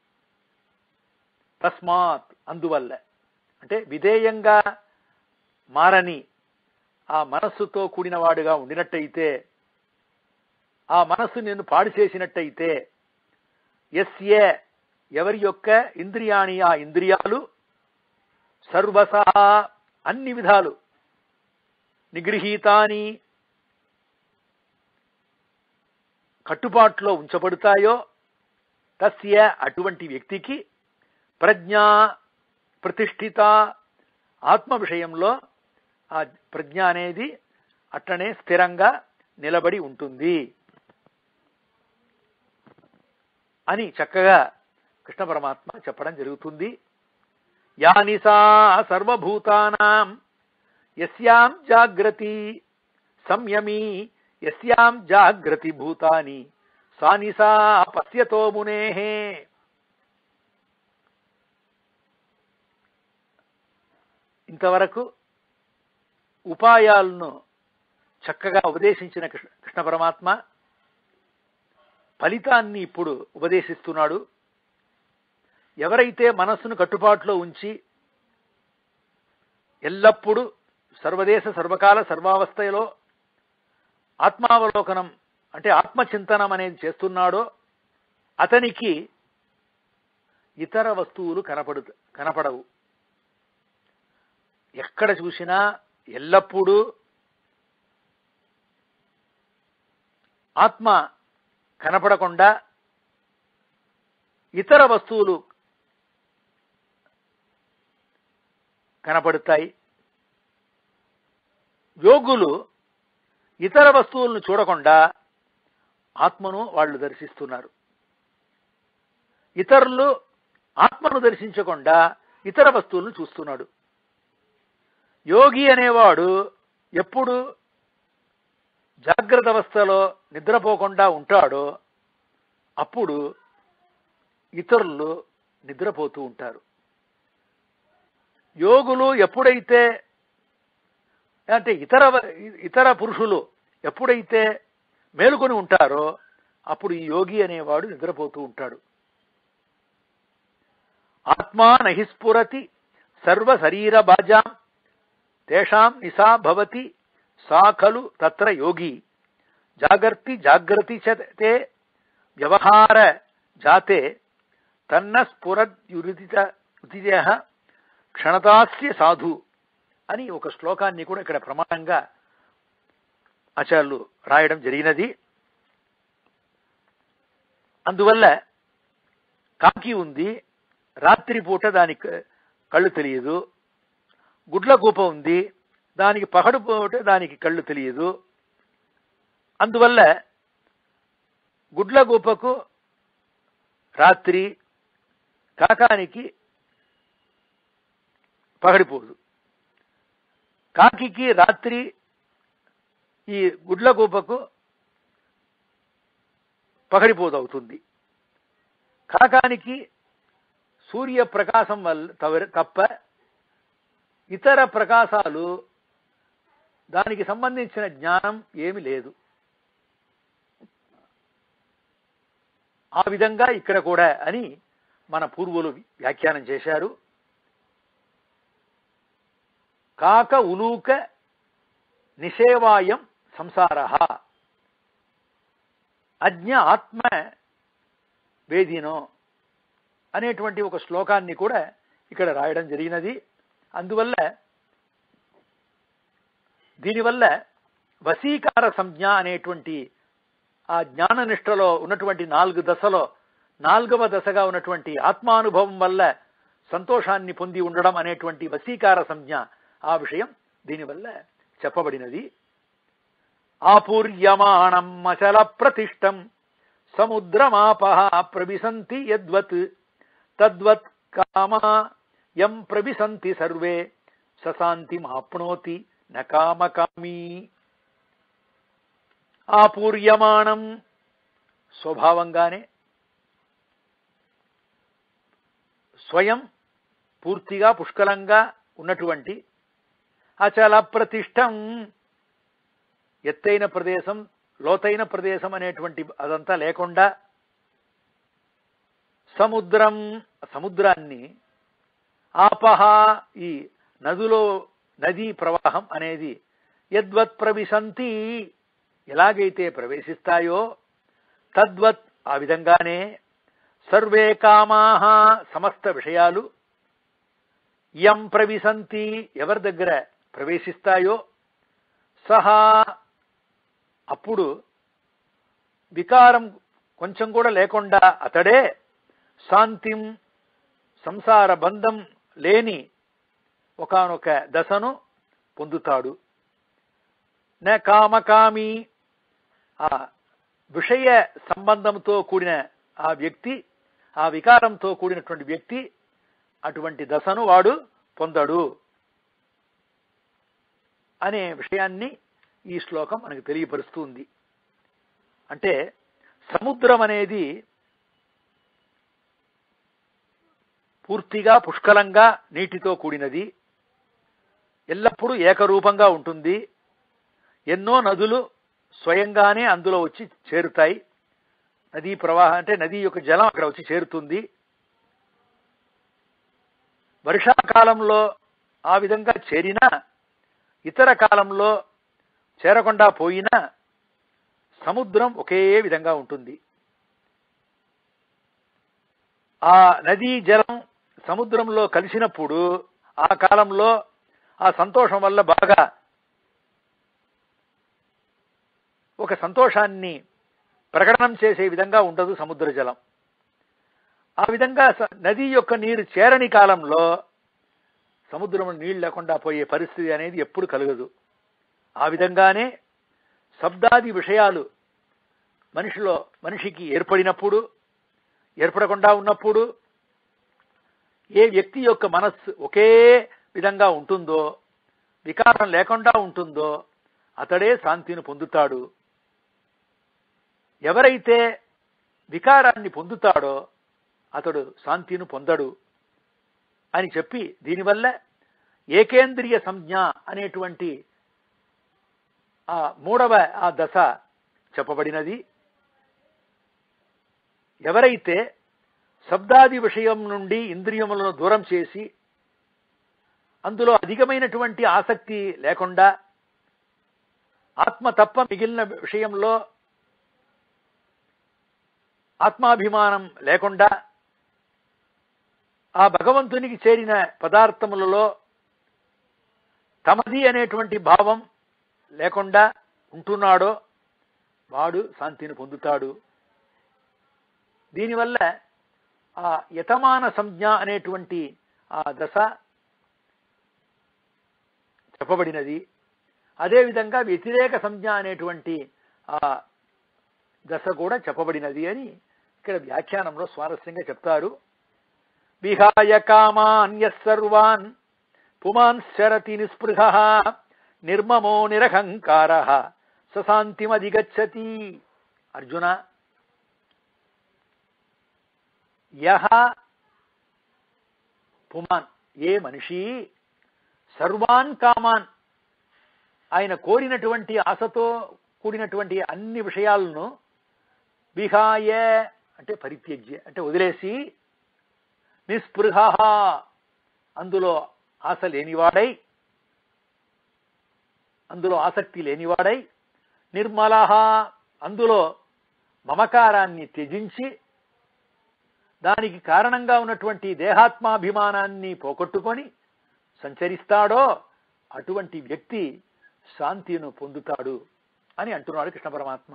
తస్మాత్ అందువల్ల, అంటే విధేయంగా మారని ఆ మనస్సుతో కూడిన వాడుగా ఉండినట్టయితే, ఆ మనస్సు నిన్ను పాడు చేసినట్టయితే, యస్య ఎవరి యొక్క ఇంద్రియాణి ఆ ఇంద్రియాలు సర్వసా అన్ని విధాలు నిగృహీతాని కట్టుబాట్లో ఉంచబడతాయో, తస్య అటువంటి వ్యక్తికి ప్రజ్ఞా ప్రతిష్ఠిత, ఆత్మ విషయంలో ఆ ప్రజ్ఞ అనేది అట్లనే స్థిరంగా నిలబడి ఉంటుంది అని చక్కగా కృష్ణ పరమాత్మ చెప్పడం జరుగుతుంది. యానిసా సర్వభూతానాం యస్యాం జాగ్రతి సంయమీ యస్యాం జాగ్రతి భూతాని సానిసా పశ్యతో మునేః. ఇంతవరకు ఉపాయాలను చక్కగా ఉపదేశించిన కృష్ణ కృష్ణ పరమాత్మ ఫలితాన్ని ఇప్పుడు ఉపదేశిస్తున్నాడు. ఎవరైతే మనస్సును కట్టుబాటులో ఉంచి ఎల్లప్పుడూ సర్వదేశ సర్వకాల సర్వావస్థలో ఆత్మావలోకనం అంటే ఆత్మచింతనం అనేది చేస్తున్నాడో, అతనికి ఇతర వస్తువులు కనపడు కనపడవు. ఎక్కడ చూసినా ఎల్లప్పుడూ ఆత్మ కనపడకుండా ఇతర వస్తువులు కనపడతాయి. యోగులు ఇతర వస్తువులను చూడకుండా ఆత్మను వాళ్ళు దర్శిస్తున్నారు. ఇతరులు ఆత్మను దర్శించకుండా ఇతర వస్తువులను చూస్తున్నాడు. యోగి అనేవాడు ఎప్పుడు జాగ్రత్త అవస్థలో నిద్రపోకుండా ఉంటాడో అప్పుడు ఇతరులు నిద్రపోతూ ఉంటారు. యోగులు ఎప్పుడైతే అంటే ఇతర ఇతర పురుషులు ఎప్పుడైతే మేలుకొని ఉంటారో అప్పుడు ఈ యోగి అనేవాడు నిద్రపోతూ ఉంటాడు. ఆత్మా నహిస్ఫురతి సర్వ శరీర బాజాం తేషాం నిసా భవతి సా ఖలు తత్ర యోగి జాగర్తి జాగ్రతి చతే వ్యవహార జాతే తన్న స్ఫురద్యురిత క్షణతాస్య సాధు అని ఒక శ్లోకాన్ని కూడా ఇక్కడ ప్రమాణంగా ఆచార్యులు రాయడం జరిగినది. అందువల్ల కాకి ఉంది, రాత్రిపూట దానికి కళ్ళు తెలియదు. గుడ్ల కూప ఉంది, దానికి పగడు పూట దానికి కళ్ళు తెలియదు. అందువల్ల గుడ్ల గూపకు రాత్రి, కాకానికి పగడిపోదు. కాకికి రాత్రి, ఈ గుడ్ల గూపకు పగడిపోదు అవుతుంది. కాకానికి సూర్య ప్రకాశం వల్ల తప్ప ఇతర ప్రకాశాలు దానికి సంబంధించిన జ్ఞానం ఏమి లేదు. ఆ విధంగా ఇక్కడ కూడా అని మన పూర్వులు వ్యాఖ్యానం చేశారు. కాక ఉలూక నిషేవాయం సంసార అజ్ఞ ఆత్మ వేదినో అనేటువంటి ఒక శ్లోకాన్ని కూడా ఇక్కడ రాయడం జరిగినది. అందువల్ల దీనివల్ల వశీకార సంజ్ఞ అనేటువంటి ఆ జ్ఞాననిష్టలో ఉన్నటువంటి నాలుగు దశలో నాలుగవ దశగా ఉన్నటువంటి ఆత్మానుభవం వల్ల సంతోషాన్ని పొంది ఉండడం అనేటువంటి వశీకార సంజ్ఞ ఆ విషయం దీనివల్ల చెప్పబడినది. ఆపూర్యమాణం అచల ప్రతిష్టం సముద్రమాపః ప్రవిశంతి యద్వత్ తద్వత్ కామా యం ప్రవిశంతి సర్వే సశాంతిమాప్నోతి న కామకామీ. ఆపూర్యమాణం స్వభావంగానే స్వయం పూర్తిగా పుష్కలంగా ఉన్నటువంటి అచల ప్రతిష్టం ఎత్తైన ప్రదేశం లోతైన ప్రదేశం అనేటువంటి అదంతా లేకుండా సముద్రం సముద్రాన్ని ఆపహ ఈ నదులో నదీ ప్రవాహం అనేది యద్వత్ ప్రవిశంతి ఎలాగైతే ప్రవేశిస్తాయో తద్వత్ ఆ విధంగానే సర్వే కామాః సమస్త విషయాలు యం ప్రవిశంతి ఎవరి దగ్గర ప్రవేశిస్తాయో సహా అప్పుడు వికారం కొంచెం కూడా లేకుండా అతడే శాంతిం సంసార బంధం లేని ఒకానొక దశను పొందుతాడు. న కామకామి ఆ విషయ సంబంధంతో కూడిన ఆ వ్యక్తి ఆ వికారంతో కూడినటువంటి వ్యక్తి అటువంటి దశను వాడు పొందడు అనే విషయాన్ని ఈ శ్లోకం మనకు తెలియపరుస్తుంది. అంటే సముద్రం అనేది పూర్తిగా పుష్కలంగా నీటితో కూడినది, ఎల్లప్పుడూ ఏకరూపంగా ఉంటుంది. ఎన్నో నదులు స్వయంగానే అందులో వచ్చి చేరుతాయి. నదీ ప్రవాహం అంటే నది యొక్క జలం అక్కడ వచ్చి చేరుతుంది. వర్షాకాలంలో ఆ విధంగా చేరినా ఇతర కాలంలో చేరకుండా పోయినా సముద్రం ఒకే విధంగా ఉంటుంది. ఆ నదీ జలం సముద్రంలో కలిసినప్పుడు ఆ కాలంలో ఆ సంతోషం వల్ల బాగా ఒక సంతోషాన్ని ప్రకటనం చేసే విధంగా ఉండదు సముద్ర జలం. ఆ విధంగా నది యొక్క నీరు చేరని కాలంలో సముద్రంలో నీళ్లు లేకుండా పోయే పరిస్థితి అనేది ఎప్పుడు కలగదు. ఆ విధంగానే శబ్దాది విషయాలు మనిషిలో మనిషికి ఏర్పడినప్పుడు ఏర్పడకుండా ఉన్నప్పుడు ఏ వ్యక్తి యొక్క మనస్సు ఒకే విధంగా ఉంటుందో వికారం లేకుండా ఉంటుందో అతడే శాంతిని పొందుతాడు. ఎవరైతే వికారాన్ని పొందుతాడో అతడు శాంతిని పొందడు అని చెప్పి దీనివల్ల ఏకేంద్రియ సంజ్ఞ అనేటువంటి ఆ మూడవ ఆ దశ చెప్పబడినది. ఎవరైతే శబ్దాది విషయం నుండి ఇంద్రియములను దూరం చేసి అందులో అధికమైనటువంటి ఆసక్తి లేకుండా ఆత్మ తప్ప మిగిలిన విషయంలో ఆత్మాభిమానం లేకుండా ఆ భగవంతునికి చేరిన పదార్థములలో తమది అనేటువంటి భావం లేకుండా ఉంటున్నాడో వాడు శాంతిని పొందుతాడు. దీనివల్ల ఆ యతమాన సంజ్ఞ అనేటువంటి ఆ దశ చెప్పబడినది. అదేవిధంగా వ్యతిరేక సంజ్ఞ అనేటువంటి ఆ దశ కూడా చెప్పబడినది అని ఇక్కడ వ్యాఖ్యానంలో స్వారస్యంగా చెప్తారు. విహాయ కామాన్యః సర్వాన్ పుమాంశ్చరతి నిస్పృహః నిర్మమో నిరహంకారః సశాంతిమధిగచ్చతి. అర్జున, యః పుమాన్, ఏ మనిషి సర్వాన్ కామాన్, ఆయన కోరినటువంటి ఆశతో కూడినటువంటి అన్ని విషయాలను విహాయ అంటే పరిత్యజ్య అంటే వదిలేసి, నిస్పృహ అందులో ఆశ లేనివాడై, అందులో ఆసక్తి లేనివాడై, నిర్మల అందులో మమకారాన్ని త్యజించి, దానికి కారణంగా ఉన్నటువంటి దేహాత్మాభిమానాన్ని పోగొట్టుకొని సంచరిస్తాడో అటువంటి వ్యక్తి శాంతిను పొందుతాడు అని అంటున్నాడు కృష్ణ పరమాత్మ.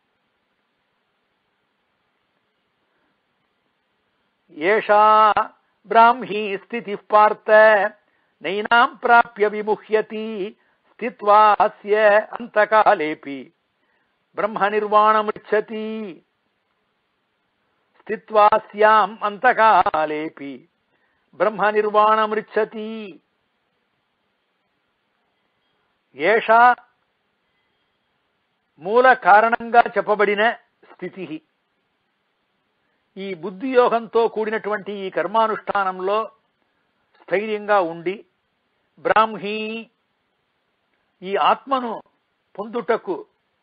ఏషా బ్రాహ్మీ స్థితి పార్థ నైనాం ప్రాప్య విముహ్యతి స్థిత్వా అస్య అంతకాలేపి బ్రహ్మ నిర్వాణమృచ్చతి. స్థిత్వాస్యాం అంతకాలేపి బ్రహ్మ నిర్వాణమృచ్చతి. ఏషా మూల కారణంగా చెప్పబడిన స్థితి, ఈ బుద్ధి యోగంతో కూడినటువంటి ఈ కర్మానుష్ఠానంలో స్థైర్యంగా ఉండి, బ్రాహ్మీ ఈ ఆత్మను పొందుటకు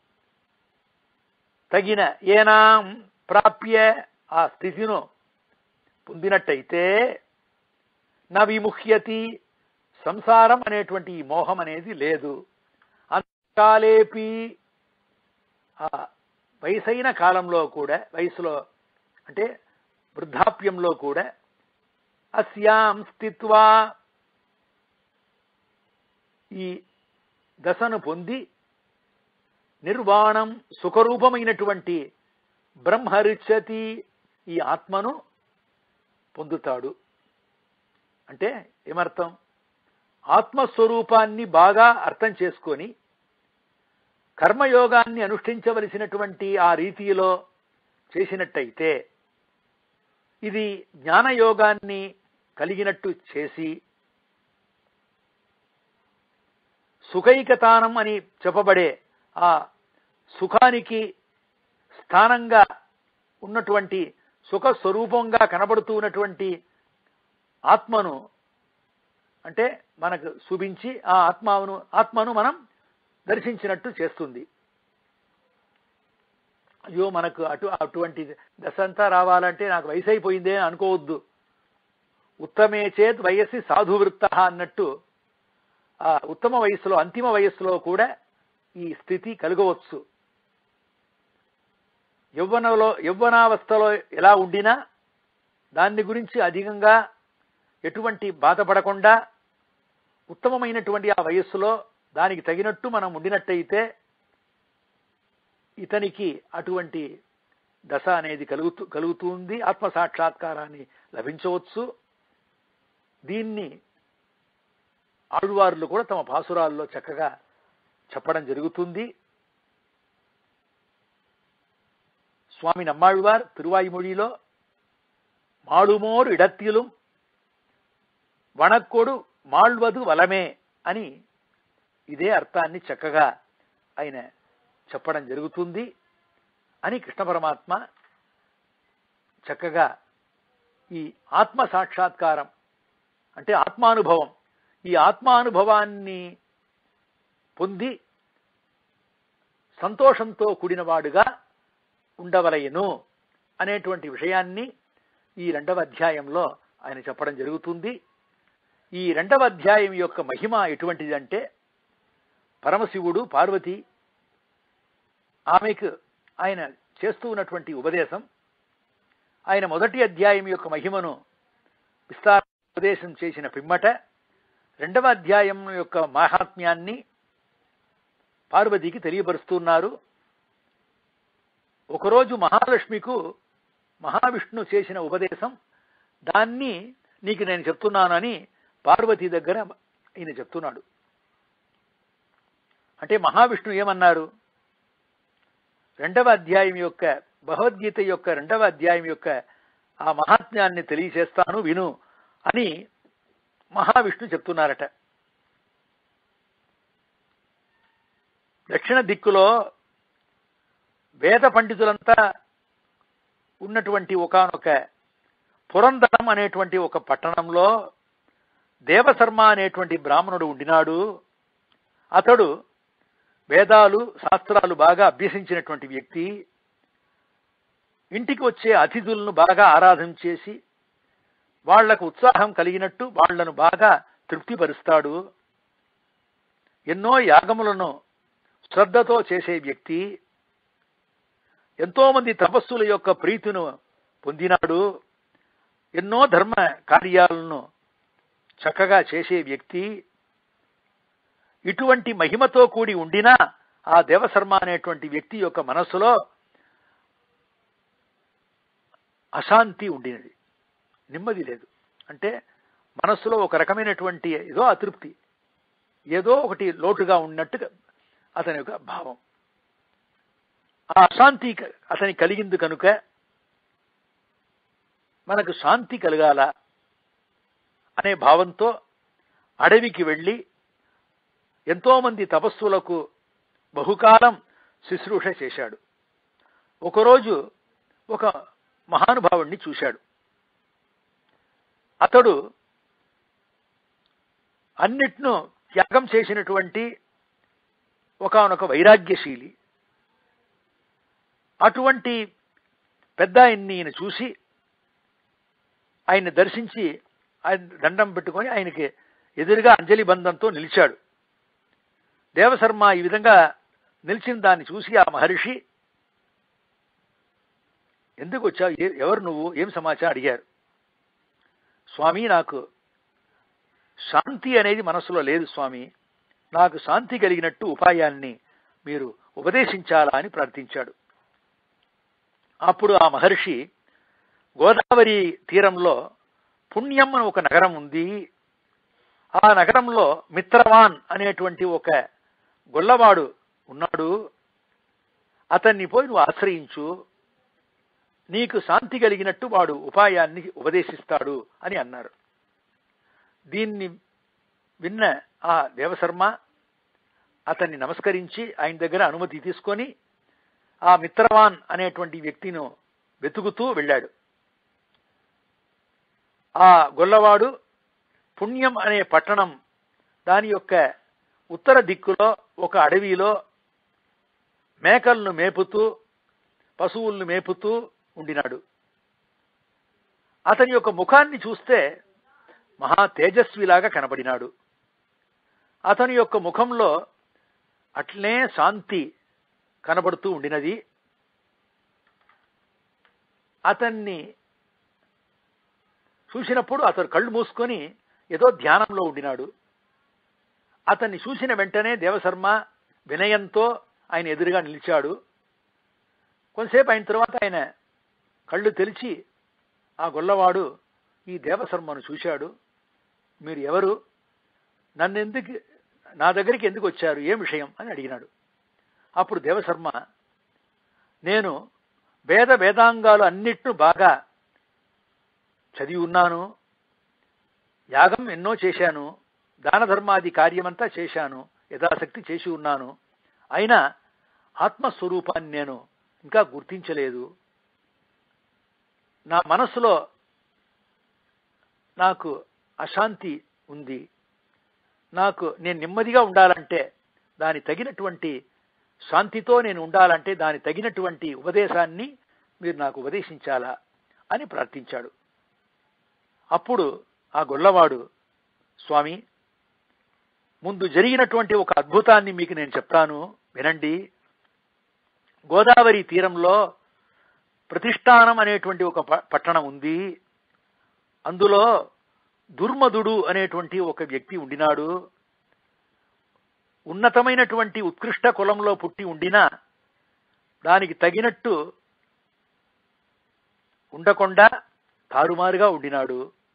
తగిన ఏనాం ప్రాప్య ఆ స్థితిను పొందినట్టయితే, నా విముహ్యతి సంసారం అనేటువంటి ఈ మోహం అనేది లేదు. అంతకాలేపి ఆ వయసైన కాలంలో కూడా, వయసులో అంటే వృద్ధాప్యంలో కూడా, అస్యాం స్థిత్వా ఈ దశను పొంది నిర్వాణం సుఖరూపమైనటువంటి బ్రహ్మరిచ్చతి ఈ ఆత్మను పొందుతాడు. అంటే ఏమర్థం? ఆత్మస్వరూపాన్ని బాగా అర్థం చేసుకొని కర్మయోగాన్ని అనుష్ఠించవలసినటువంటి ఆ రీతిలో చేసినట్టయితే, ఇది జ్ఞానయోగాన్ని కలిగినట్టు చేసి, సుఖైకతానం అని చెప్పబడే ఆ సుఖానికి స్థానంగా ఉన్నటువంటి సుఖ స్వరూపంగా కనబడుతూ ఉన్నటువంటి ఆత్మను అంటే మనకు చూపించి ఆ ఆత్మను ఆత్మను మనం దర్శించినట్టు చేస్తుంది. అయ్యో మనకు అటు అటువంటి దశ అంతా రావాలంటే నాకు వయసు అయిపోయిందే అనుకోవద్దు. ఉత్తమే చేత్ వయస్సి సాధువృత్త అన్నట్టు ఆ ఉత్తమ వయస్సులో, అంతిమ వయస్సులో కూడా ఈ స్థితి కలగవచ్చు. యవ్వనలో యవ్వనావస్థలో ఎలా ఉండినా దాన్ని గురించి అధికంగా ఎటువంటి బాధపడకుండా ఉత్తమమైనటువంటి ఆ వయస్సులో దానికి తగినట్టు మనం ఉండినట్టయితే ఇతనికి అటువంటి దశ అనేది కలుగుతూ కలుగుతుంది ఆత్మ సాక్షాత్కారాన్ని లభించవచ్చు. దీన్ని ఆళ్వార్లు కూడా తమ పాసురాల్లో చక్కగా చెప్పడం జరుగుతుంది. స్వామి నమ్మాళ్వార్ తిరువాయిమొழிలో మాడుమోర్ ఇడత్తిலும் వణక్కొడు మాళ్వదు వలమే అని ఇదే అర్థాన్ని చక్కగా ఆయన చెప్పడం జరుగుతుంది అని కృష్ణ పరమాత్మ చక్కగా ఈ ఆత్మ సాక్షాత్కారం అంటే ఆత్మానుభవం, ఈ ఆత్మానుభవాన్ని పొంది సంతోషంతో కూడినవాడుగా ఉండవలయను అనేటువంటి విషయాన్ని ఈ రెండవ అధ్యాయంలో ఆయన చెప్పడం జరుగుతుంది. ఈ రెండవ అధ్యాయం యొక్క మహిమ ఎటువంటిదంటే, పరమశివుడు పార్వతి ఆమెకు ఆయన చేస్తూ ఉన్నటువంటి ఉపదేశం, ఆయన మొదటి అధ్యాయం యొక్క మహిమను విస్తార ఉపదేశం చేసిన పిమ్మట రెండవ అధ్యాయం యొక్క మహాత్మ్యాన్ని పార్వతికి తెలియపరుస్తున్నారు. ఒకరోజు మహాలక్ష్మికు మహావిష్ణు చేసిన ఉపదేశం, దాన్ని నీకు నేను చెప్తున్నానని పార్వతి దగ్గర ఈయన చెప్తున్నాడు. అంటే మహావిష్ణు ఏమన్నారు? రెండవ అధ్యాయం యొక్క భగవద్గీత యొక్క రెండవ అధ్యాయం యొక్క ఆ మహాత్మ్యాన్ని తెలియచేస్తాను విను అని మహావిష్ణు చెప్తున్నారట. దక్షిణ దిక్కులో వేద పండితులంతా ఉన్నటువంటి ఒకానొక పురంధరం అనేటువంటి ఒక పట్టణంలో దేవశర్మ అనేటువంటి బ్రాహ్మణుడు ఉండినాడు. అతడు వేదాలు శాస్త్రాలు బాగా అభ్యసించినటువంటి వ్యక్తి. ఇంటికి వచ్చే అతిథులను బాగా ఆరాధన చేసి వాళ్లకు ఉత్సాహం కలిగినట్టు వాళ్లను బాగా తృప్తిపరుస్తాడు. ఎన్నో యాగములను శ్రద్ధతో చేసే వ్యక్తి. ఎంతో మంది తపస్సుల యొక్క ప్రీతిను పొందినాడు. ఎన్నో ధర్మ కార్యాలను చక్కగా చేసే వ్యక్తి. ఇటువంటి మహిమతో కూడి ఉండినా ఆ దేవశర్మ అనేటువంటి వ్యక్తి యొక్క మనస్సులో అశాంతి ఉండినది, నెమ్మది లేదు. అంటే మనస్సులో ఒక రకమైనటువంటి ఏదో అతృప్తి, ఏదో ఒకటి లోటుగా ఉన్నట్టుగా అతని యొక్క భావం. ఆ అశాంతి అతని కలిగింది కనుక మనకు శాంతి కలగాల అనే భావంతో అడవికి వెళ్ళి ఎంతో మంది తపస్సులకు బహుకాలం శుశ్రూష చేశాడు. ఒకరోజు ఒక మహానుభావుణ్ణి చూశాడు. అతడు అన్నిట్ను త్యాగం చేసినటువంటి ఒకానొక వైరాగ్యశీలి. అటువంటి పెద్ద ఆయన్ని ఈయన చూసి ఆయన్ని దర్శించి ఆయన దండం పెట్టుకొని ఆయనకి ఎదురుగా అంజలి బంధంతో నిలిచాడు. దేవశర్మ ఈ విధంగా నిలిచిన దాన్ని చూసి ఆ మహర్షి, ఎందుకు వచ్చావు, ఎవరు నువ్వు, ఏం సమాచారం అడిగారు. స్వామి, నాకు శాంతి అనేది మనసులో లేదు స్వామి, నాకు శాంతి కలిగినట్టు ఉపాయాన్ని మీరు ఉపదేశించాలా అని ప్రార్థించాడు. అప్పుడు ఆ మహర్షి, గోదావరి తీరంలో పుణ్యం అని ఒక నగరం ఉంది. ఆ నగరంలో మిత్రవాన్ అనేటువంటి ఒక గొల్లవాడు ఉన్నాడు. అతన్ని పోయి నువ్వు ఆశ్రయించు, నీకు శాంతి కలిగినట్టు వాడు ఉపాయాన్ని ఉపదేశిస్తాడు అని అన్నారు. దీన్ని విన్న ఆ దేవశర్మ అతన్ని నమస్కరించి ఆయన దగ్గర అనుమతి తీసుకొని ఆ మిత్రవాన్ అనేటువంటి వ్యక్తిని వెతుకుతూ వెళ్ళాడు. ఆ గొల్లవాడు పుణ్యం అనే పట్టణం దాని యొక్క ఉత్తర దిక్కులో ఒక అడవిలో మేకలను మేపుతూ పశువులను మేపుతూ ఉండినాడు. అతని యొక్క ముఖాన్ని చూస్తే మహా తేజస్విలాగా కనబడినాడు. అతని యొక్క ముఖంలో అట్లనే శాంతి కనబడుతూ ఉండినది. అతన్ని చూసినప్పుడు అతను కళ్ళు మూసుకొని ఏదో ధ్యానంలో ఉండినాడు. అతన్ని చూసిన వెంటనే దేవశర్మ వినయంతో ఆయన ఎదురుగా నిలిచాడు. కొంతసేపు అయిన తర్వాత ఆయన కళ్ళు తెరిచి ఆ గొల్లవాడు ఈ దేవశర్మను చూశాడు. మీరు ఎవరు, నన్ను ఎందుకు, నా దగ్గరికి ఎందుకు వచ్చారు, ఏం విషయం అని అడిగినాడు. అప్పుడు దేవశర్మ, నేను వేద వేదాంగాలు అన్నిటిని బాగా చదివి ఉన్నాను, యాగం ఎన్నో చేశాను, దాన ధర్మాది కార్యమంతా చేశాను, యథాశక్తి చేసి ఉన్నాను. అయినా ఆత్మస్వరూపాన్ని నేను ఇంకా గుర్తించలేదు. నా మనస్సులో నాకు అశాంతి ఉంది. నాకు నేను నెమ్మదిగా ఉండాలంటే, దాని తగినటువంటి శాంతితో నేను ఉండాలంటే దాని తగినటువంటి ఉపదేశాన్ని మీరు నాకు ఉపదేశించాలా అని ప్రార్థించాడు. అప్పుడు ఆ గొల్లవాడు, స్వామి, ముందు జరిగినటువంటి ఒక అద్భుతాన్ని మీకు నేను చెప్తాను, వినండి. గోదావరి తీరంలో ప్రతిష్టానం అనేటువంటి ఒక పట్టణం ఉంది. అందులో దుర్మధుడు అనేటువంటి ఒక వ్యక్తి ఉండినాడు. ఉన్నతమైనటువంటి ఉత్కృష్ట కులంలో పుట్టి ఉండినా దానికి తగినట్టు ఉండకుండా తారుమారుగా ఉండినాడు.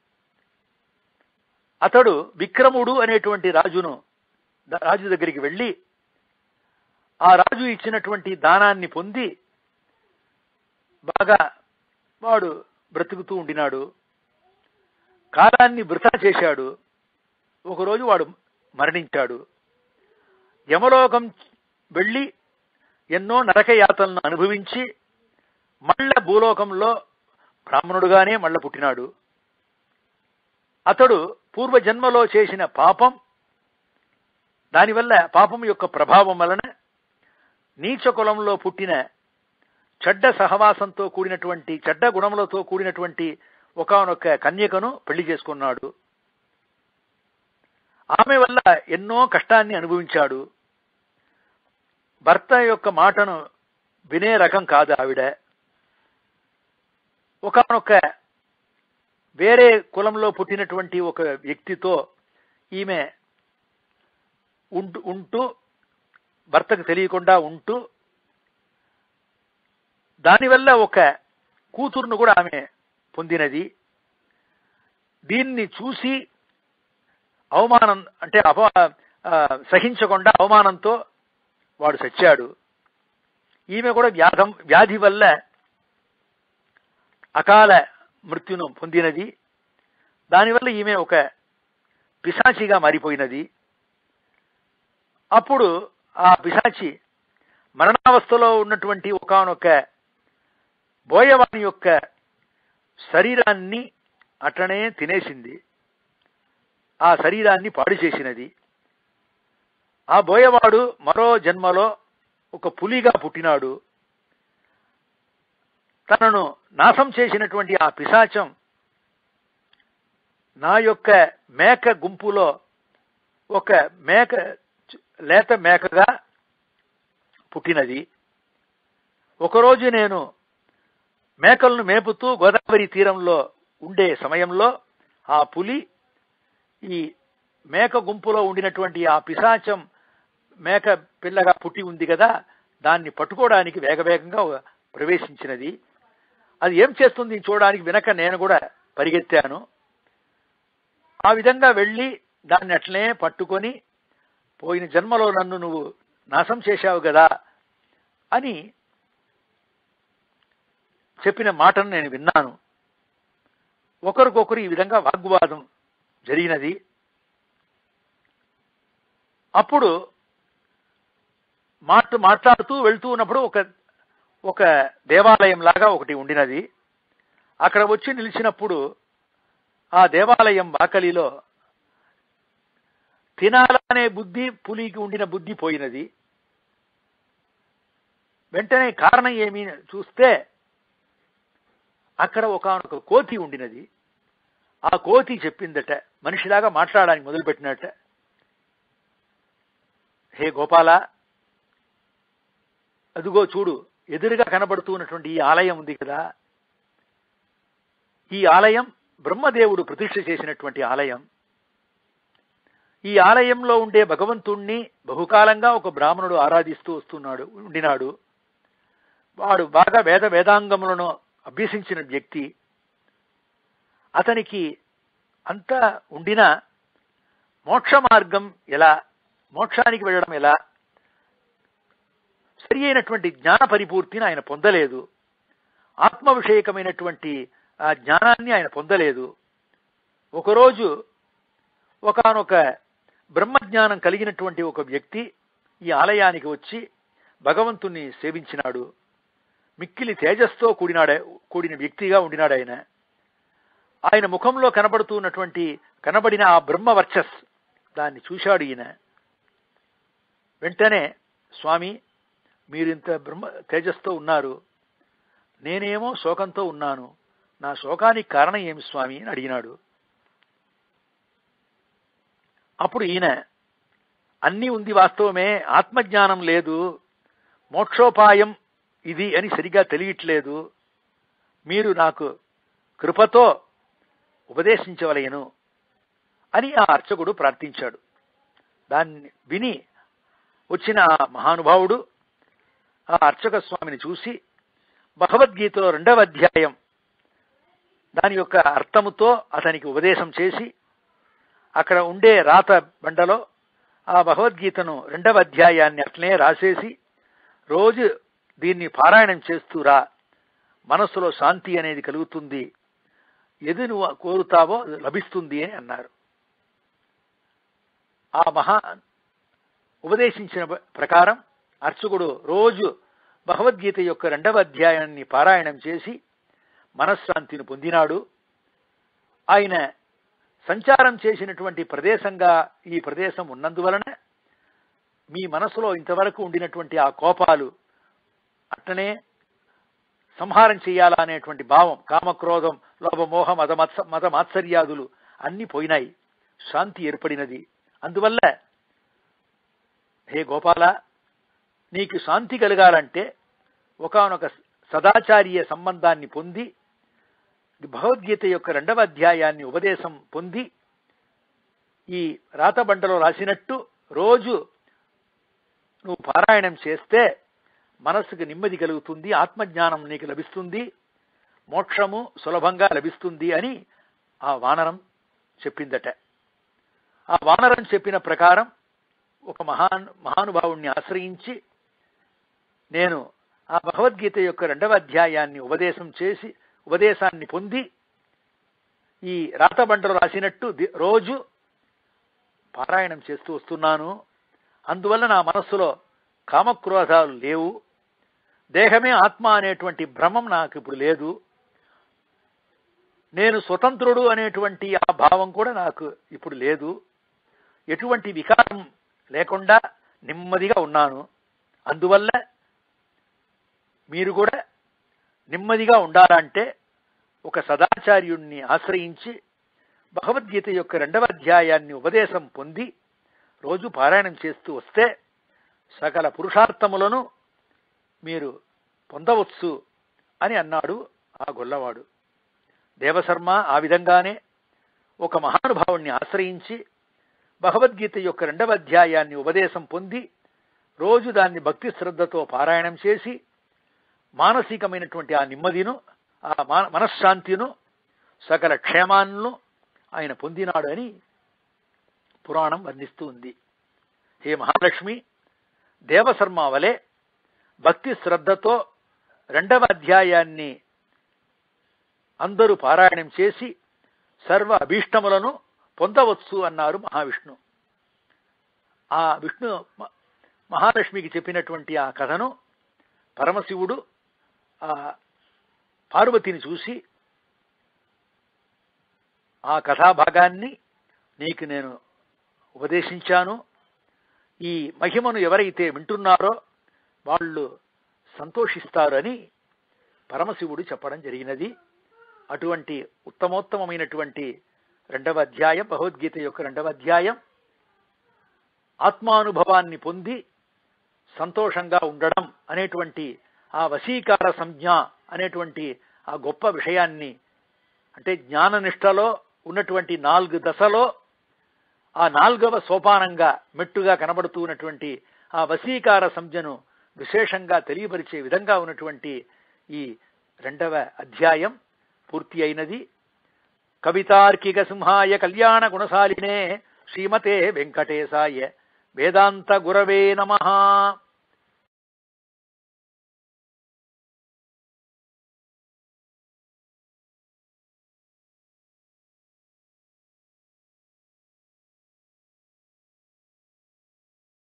అతడు విక్రముడు అనేటువంటి రాజును రాజు దగ్గరికి వెళ్ళి ఆ రాజు ఇచ్చినటువంటి దానాన్ని పొంది బాగా వాడు బ్రతుకుతూ ఉండినాడు. కాలాన్ని వృథా చేశాడు. ఒకరోజు వాడు మరణించాడు. యమలోకం వెళ్ళి ఎన్నో నరకయాతలను అనుభవించి మళ్ళ భూలోకంలో బ్రాహ్మణుడుగానే మళ్ళా పుట్టినాడు. అతడు పూర్వజన్మలో చేసిన పాపం, దానివల్ల పాపం యొక్క ప్రభావం వలన నీచ కులంలో పుట్టిన చెడ్డ సహవాసంతో కూడినటువంటి చెడ్డ గుణములతో కూడినటువంటి ఒకానొక కన్యకను పెళ్లి చేసుకున్నాడు. ఆమె వల్ల ఎన్నో కష్టాన్ని అనుభవించాడు. భర్త యొక్క మాటను వినే రకం కాదు ఆవిడ. ఒకానొక వేరే కులంలో పుట్టినటువంటి ఒక వ్యక్తితో ఈమె ఉంటూ ఉంటూ భర్తకు తెలియకుండా ఉంటూ దానివల్ల ఒక కూతురును కూడా ఆమె పొందినది. దీన్ని చూసి అవమానం అంటే అప సహించకుండా అవమానంతో వాడు చచ్చాడు. ఈమె కూడా వ్యాధం వ్యాధి వల్ల అకాల మృత్యును పొందినది. దానివల్ల ఈమె ఒక పిశాచిగా మారిపోయినది. అప్పుడు ఆ పిశాచి మరణావస్థలో ఉన్నటువంటి ఒకానొక బోయవాని యొక్క శరీరాన్ని అట్లనే తినేసింది. ఆ శరీరాన్ని పాడు చేసినది. ఆ బోయవాడు మరో జన్మలో ఒక పులిగా పుట్టినాడు. తనను నాశం చేసినటువంటి ఆ పిశాచం నా యొక్క మేక గుంపులో ఒక మేక లేత మేకగా పుట్టినది. ఒకరోజు నేను మేకలను మేపుతూ గోదావరి తీరంలో ఉండే సమయంలో ఆ పులి ఈ మేక గుంపులో ఉండినటువంటి ఆ పిశాచం మేక పిల్లగా పుట్టి ఉంది కదా, దాన్ని పట్టుకోవడానికి వేగవేగంగా ప్రవేశించినది. అది ఏం చేస్తుంది చూడడానికి వినక నేను కూడా పరిగెత్తాను. ఆ విధంగా వెళ్ళి దాన్ని అట్లనే పట్టుకొని, పోయిన జన్మలో నన్ను నువ్వు నాశం చేశావు కదా అని చెప్పిన మాటను నేను విన్నాను. ఒకరికొకరు ఈ విధంగా వాగ్వాదం జరిగినది. అప్పుడు మాట మాట్లాడుతూ వెళ్తూ ఉన్నప్పుడు ఒక ఒక దేవాలయం లాగా ఒకటి ఉండినది. అక్కడ వచ్చి నిలిచినప్పుడు ఆ దేవాలయం వాకలిలో తినాలనే బుద్ధి పులికి ఉండిన బుద్ధి పోయినది. వెంటనే కారణం ఏమి చూస్తే అక్కడ ఒకానొక కోతి ఉండినది. ఆ కోతి చెప్పిందట, మనిషిలాగా మాట్లాడడానికి మొదలుపెట్టినట్ట, హే గోపాల, అదుగో చూడు, ఎదురుగా కనబడుతున్నటువంటి ఈ ఆలయం ఉంది కదా, ఈ ఆలయం బ్రహ్మదేవుడు ప్రతిష్ఠ చేసినటువంటి ఆలయం. ఈ ఆలయంలో ఉండే భగవంతుణ్ణి బహుకాలంగా ఒక బ్రాహ్మణుడు ఆరాధిస్తూ వస్తున్నాడు ఉండినాడు. వాడు బాగా వేద వేదాంగములను అభ్యసించిన వ్యక్తి. అతనికి అంతా ఉండినా మోక్ష మార్గం ఎలా, మోక్షానికి వెళ్ళడం ఎలా, సరి అయినటువంటి జ్ఞాన పరిపూర్తిని ఆయన పొందలేదు. ఆత్మ విషయకమైనటువంటి ఆ జ్ఞానాన్ని ఆయన పొందలేదు. ఒకరోజు ఒకానొక బ్రహ్మజ్ఞానం కలిగినటువంటి ఒక వ్యక్తి ఈ ఆలయానికి వచ్చి భగవంతుణ్ణి సేవించినాడు. మిక్కిలి తేజస్తో కూడినాడ కూడిన వ్యక్తిగా ఉండినాడు ఆయన. ఆయన ముఖంలో కనబడుతున్నటువంటి కనబడిన ఆ బ్రహ్మ వర్చస్ దాన్ని చూశాడు ఈయన. వెంటనే, స్వామి, మీరింత బ్రహ్మ తేజస్తో ఉన్నారు, నేనేమో శోకంతో ఉన్నాను, నా శోకానికి కారణం ఏమి స్వామి అని అడిగినాడు. అప్పుడు ఈయన, అన్నీ ఉంది వాస్తవమే, ఆత్మజ్ఞానం లేదు, మోక్షోపాయం ఇది అని సరిగా తెలియట్లేదు, మీరు నాకు కృపతో ఉపదేశించవలయను అని ఆ అర్చకుడు ప్రార్థించాడు. దాన్ని విని వచ్చిన ఆ మహానుభావుడు ఆ అర్చక స్వామిని చూసి భగవద్గీతలో రెండవ అధ్యాయం దాని యొక్క అర్థముతో అతనికి ఉపదేశం చేసి, అక్కడ ఉండే రాత బండలో ఆ భగవద్గీతను రెండవ అధ్యాయాన్ని అట్లనే రాసేసి, రోజు దీన్ని పారాయణం చేస్తూరా, మనస్సులో శాంతి అనేది కలుగుతుంది, ఏది నువ్వు కోరుతావో లభిస్తుంది అని అన్నారు. ఆ మహా ఉపదేశించిన ప్రకారం అర్చకుడు రోజు భగవద్గీత యొక్క రెండవ అధ్యాయాన్ని పారాయణం చేసి మనశ్శాంతిని పొందినాడు. ఆయన సంచారం చేసినటువంటి ప్రదేశంగా ఈ ప్రదేశం ఉన్నందువలన మీ మనసులో ఇంతవరకు ఉండినటువంటి ఆ కోపాలు అట్లనే సంహారం చేయాలా అనేటువంటి భావం, కామక్రోధం, లోభమోహ మద మత్స మత మాత్సర్యాదులు అన్ని పోయినాయి, శాంతి ఏర్పడినది. అందువల్ల హే గోపాల, నీకు శాంతి కలగాలంటే ఒకానొక సదాచార్య సంబంధాన్ని పొంది భగవద్గీత యొక్క రెండవ అధ్యాయాన్ని ఉపదేశం పొంది ఈ రాతబండలో రాసినట్టు రోజు నువ్వు పారాయణం చేస్తే మనస్సుకు నెమ్మది కలుగుతుంది, ఆత్మజ్ఞానం నీకు లభిస్తుంది, మోక్షము సులభంగా లభిస్తుంది అని ఆ వానరం చెప్పిందట. ఆ వానరం చెప్పిన ప్రకారం ఒక మహాన్ మహానుభావుణ్ణి ఆశ్రయించి నేను ఆ భగవద్గీత యొక్క రెండవ అధ్యాయాన్ని ఉపదేశం చేసి ఉపదేశాన్ని పొంది ఈ రాతబండలు రాసినట్టు రోజు పారాయణం చేస్తూ వస్తున్నాను. అందువల్ల నా మనస్సులో కామక్రోధాలు లేవు, దేహమే ఆత్మ అనేటువంటి భ్రమం నాకు ఇప్పుడు లేదు, నేను స్వతంత్రుడు అనేటువంటి ఆ భావం కూడా నాకు ఇప్పుడు లేదు, ఎటువంటి వికారం లేకుండా నెమ్మదిగా ఉన్నాను. అందువల్ల మీరు కూడా నెమ్మదిగా ఉండాలంటే ఒక సదాచార్యుణ్ణి ఆశ్రయించి భగవద్గీత యొక్క రెండవ అధ్యాయాన్ని ఉపదేశం పొంది రోజు పారాయణం చేస్తూ వస్తే సకల పురుషార్థములను మీరు పొందవచ్చు అని అన్నాడు ఆ గొల్లవాడు. దేవశర్మ ఆ విధంగానే ఒక మహానుభావుణ్ణి ఆశ్రయించి భగవద్గీత యొక్క రెండవ అధ్యాయాన్ని ఉపదేశం పొంది రోజు దాన్ని భక్తి శ్రద్ధతో పారాయణం చేసి మానసికమైనటువంటి ఆ నెమ్మదిను, ఆ మనశ్శాంతిను, సకల క్షేమాలను ఆయన పొందినాడు అని పురాణం వర్ణిస్తూ ఉంది. హే మహాలక్ష్మి, దేవశర్మ వలె భక్తి శ్రద్ధతో రెండవ అధ్యాయాన్ని అందరూ పారాయణం చేసి సర్వ అభీష్టములను పొందవచ్చు అన్నారు మహావిష్ణు. ఆ విష్ణు మహాలక్ష్మికి చెప్పినటువంటి ఆ కథను పరమశివుడు ఆ పార్వతిని చూసి ఆ కథాభాగాన్ని నీకు నేను ఉపదేశించాను, ఈ మహిమను ఎవరైతే వింటున్నారో వాళ్ళు సంతోషిస్తారని పరమశివుడు చెప్పడం జరిగినది. అటువంటి ఉత్తమోత్తమైనటువంటి రెండవ అధ్యాయం, భగవద్గీత యొక్క రెండవ అధ్యాయం ఆత్మానుభవాన్ని పొంది సంతోషంగా ఉండడం అనేటువంటి ఆ వశీకార సంజ్ఞ అనేటువంటి ఆ గొప్ప విషయాన్ని, అంటే జ్ఞాననిష్టలో ఉన్నటువంటి నాలుగు దశలో ఆ నాలుగవ సోపానంగా మెట్టుగా కనబడుతున్నటువంటి ఆ వశీకార సంజ్ఞను విశేషంగా తెలియపరిచే విధంగా ఉన్నటువంటి ఈ రెండవ అధ్యాయం పూర్తి అయినది. కవితార్కిక సింహాయ కళ్యాణ గుణశాలినే శ్రీమతే వెంకటేశాయ వేదాంత గురవే నమః.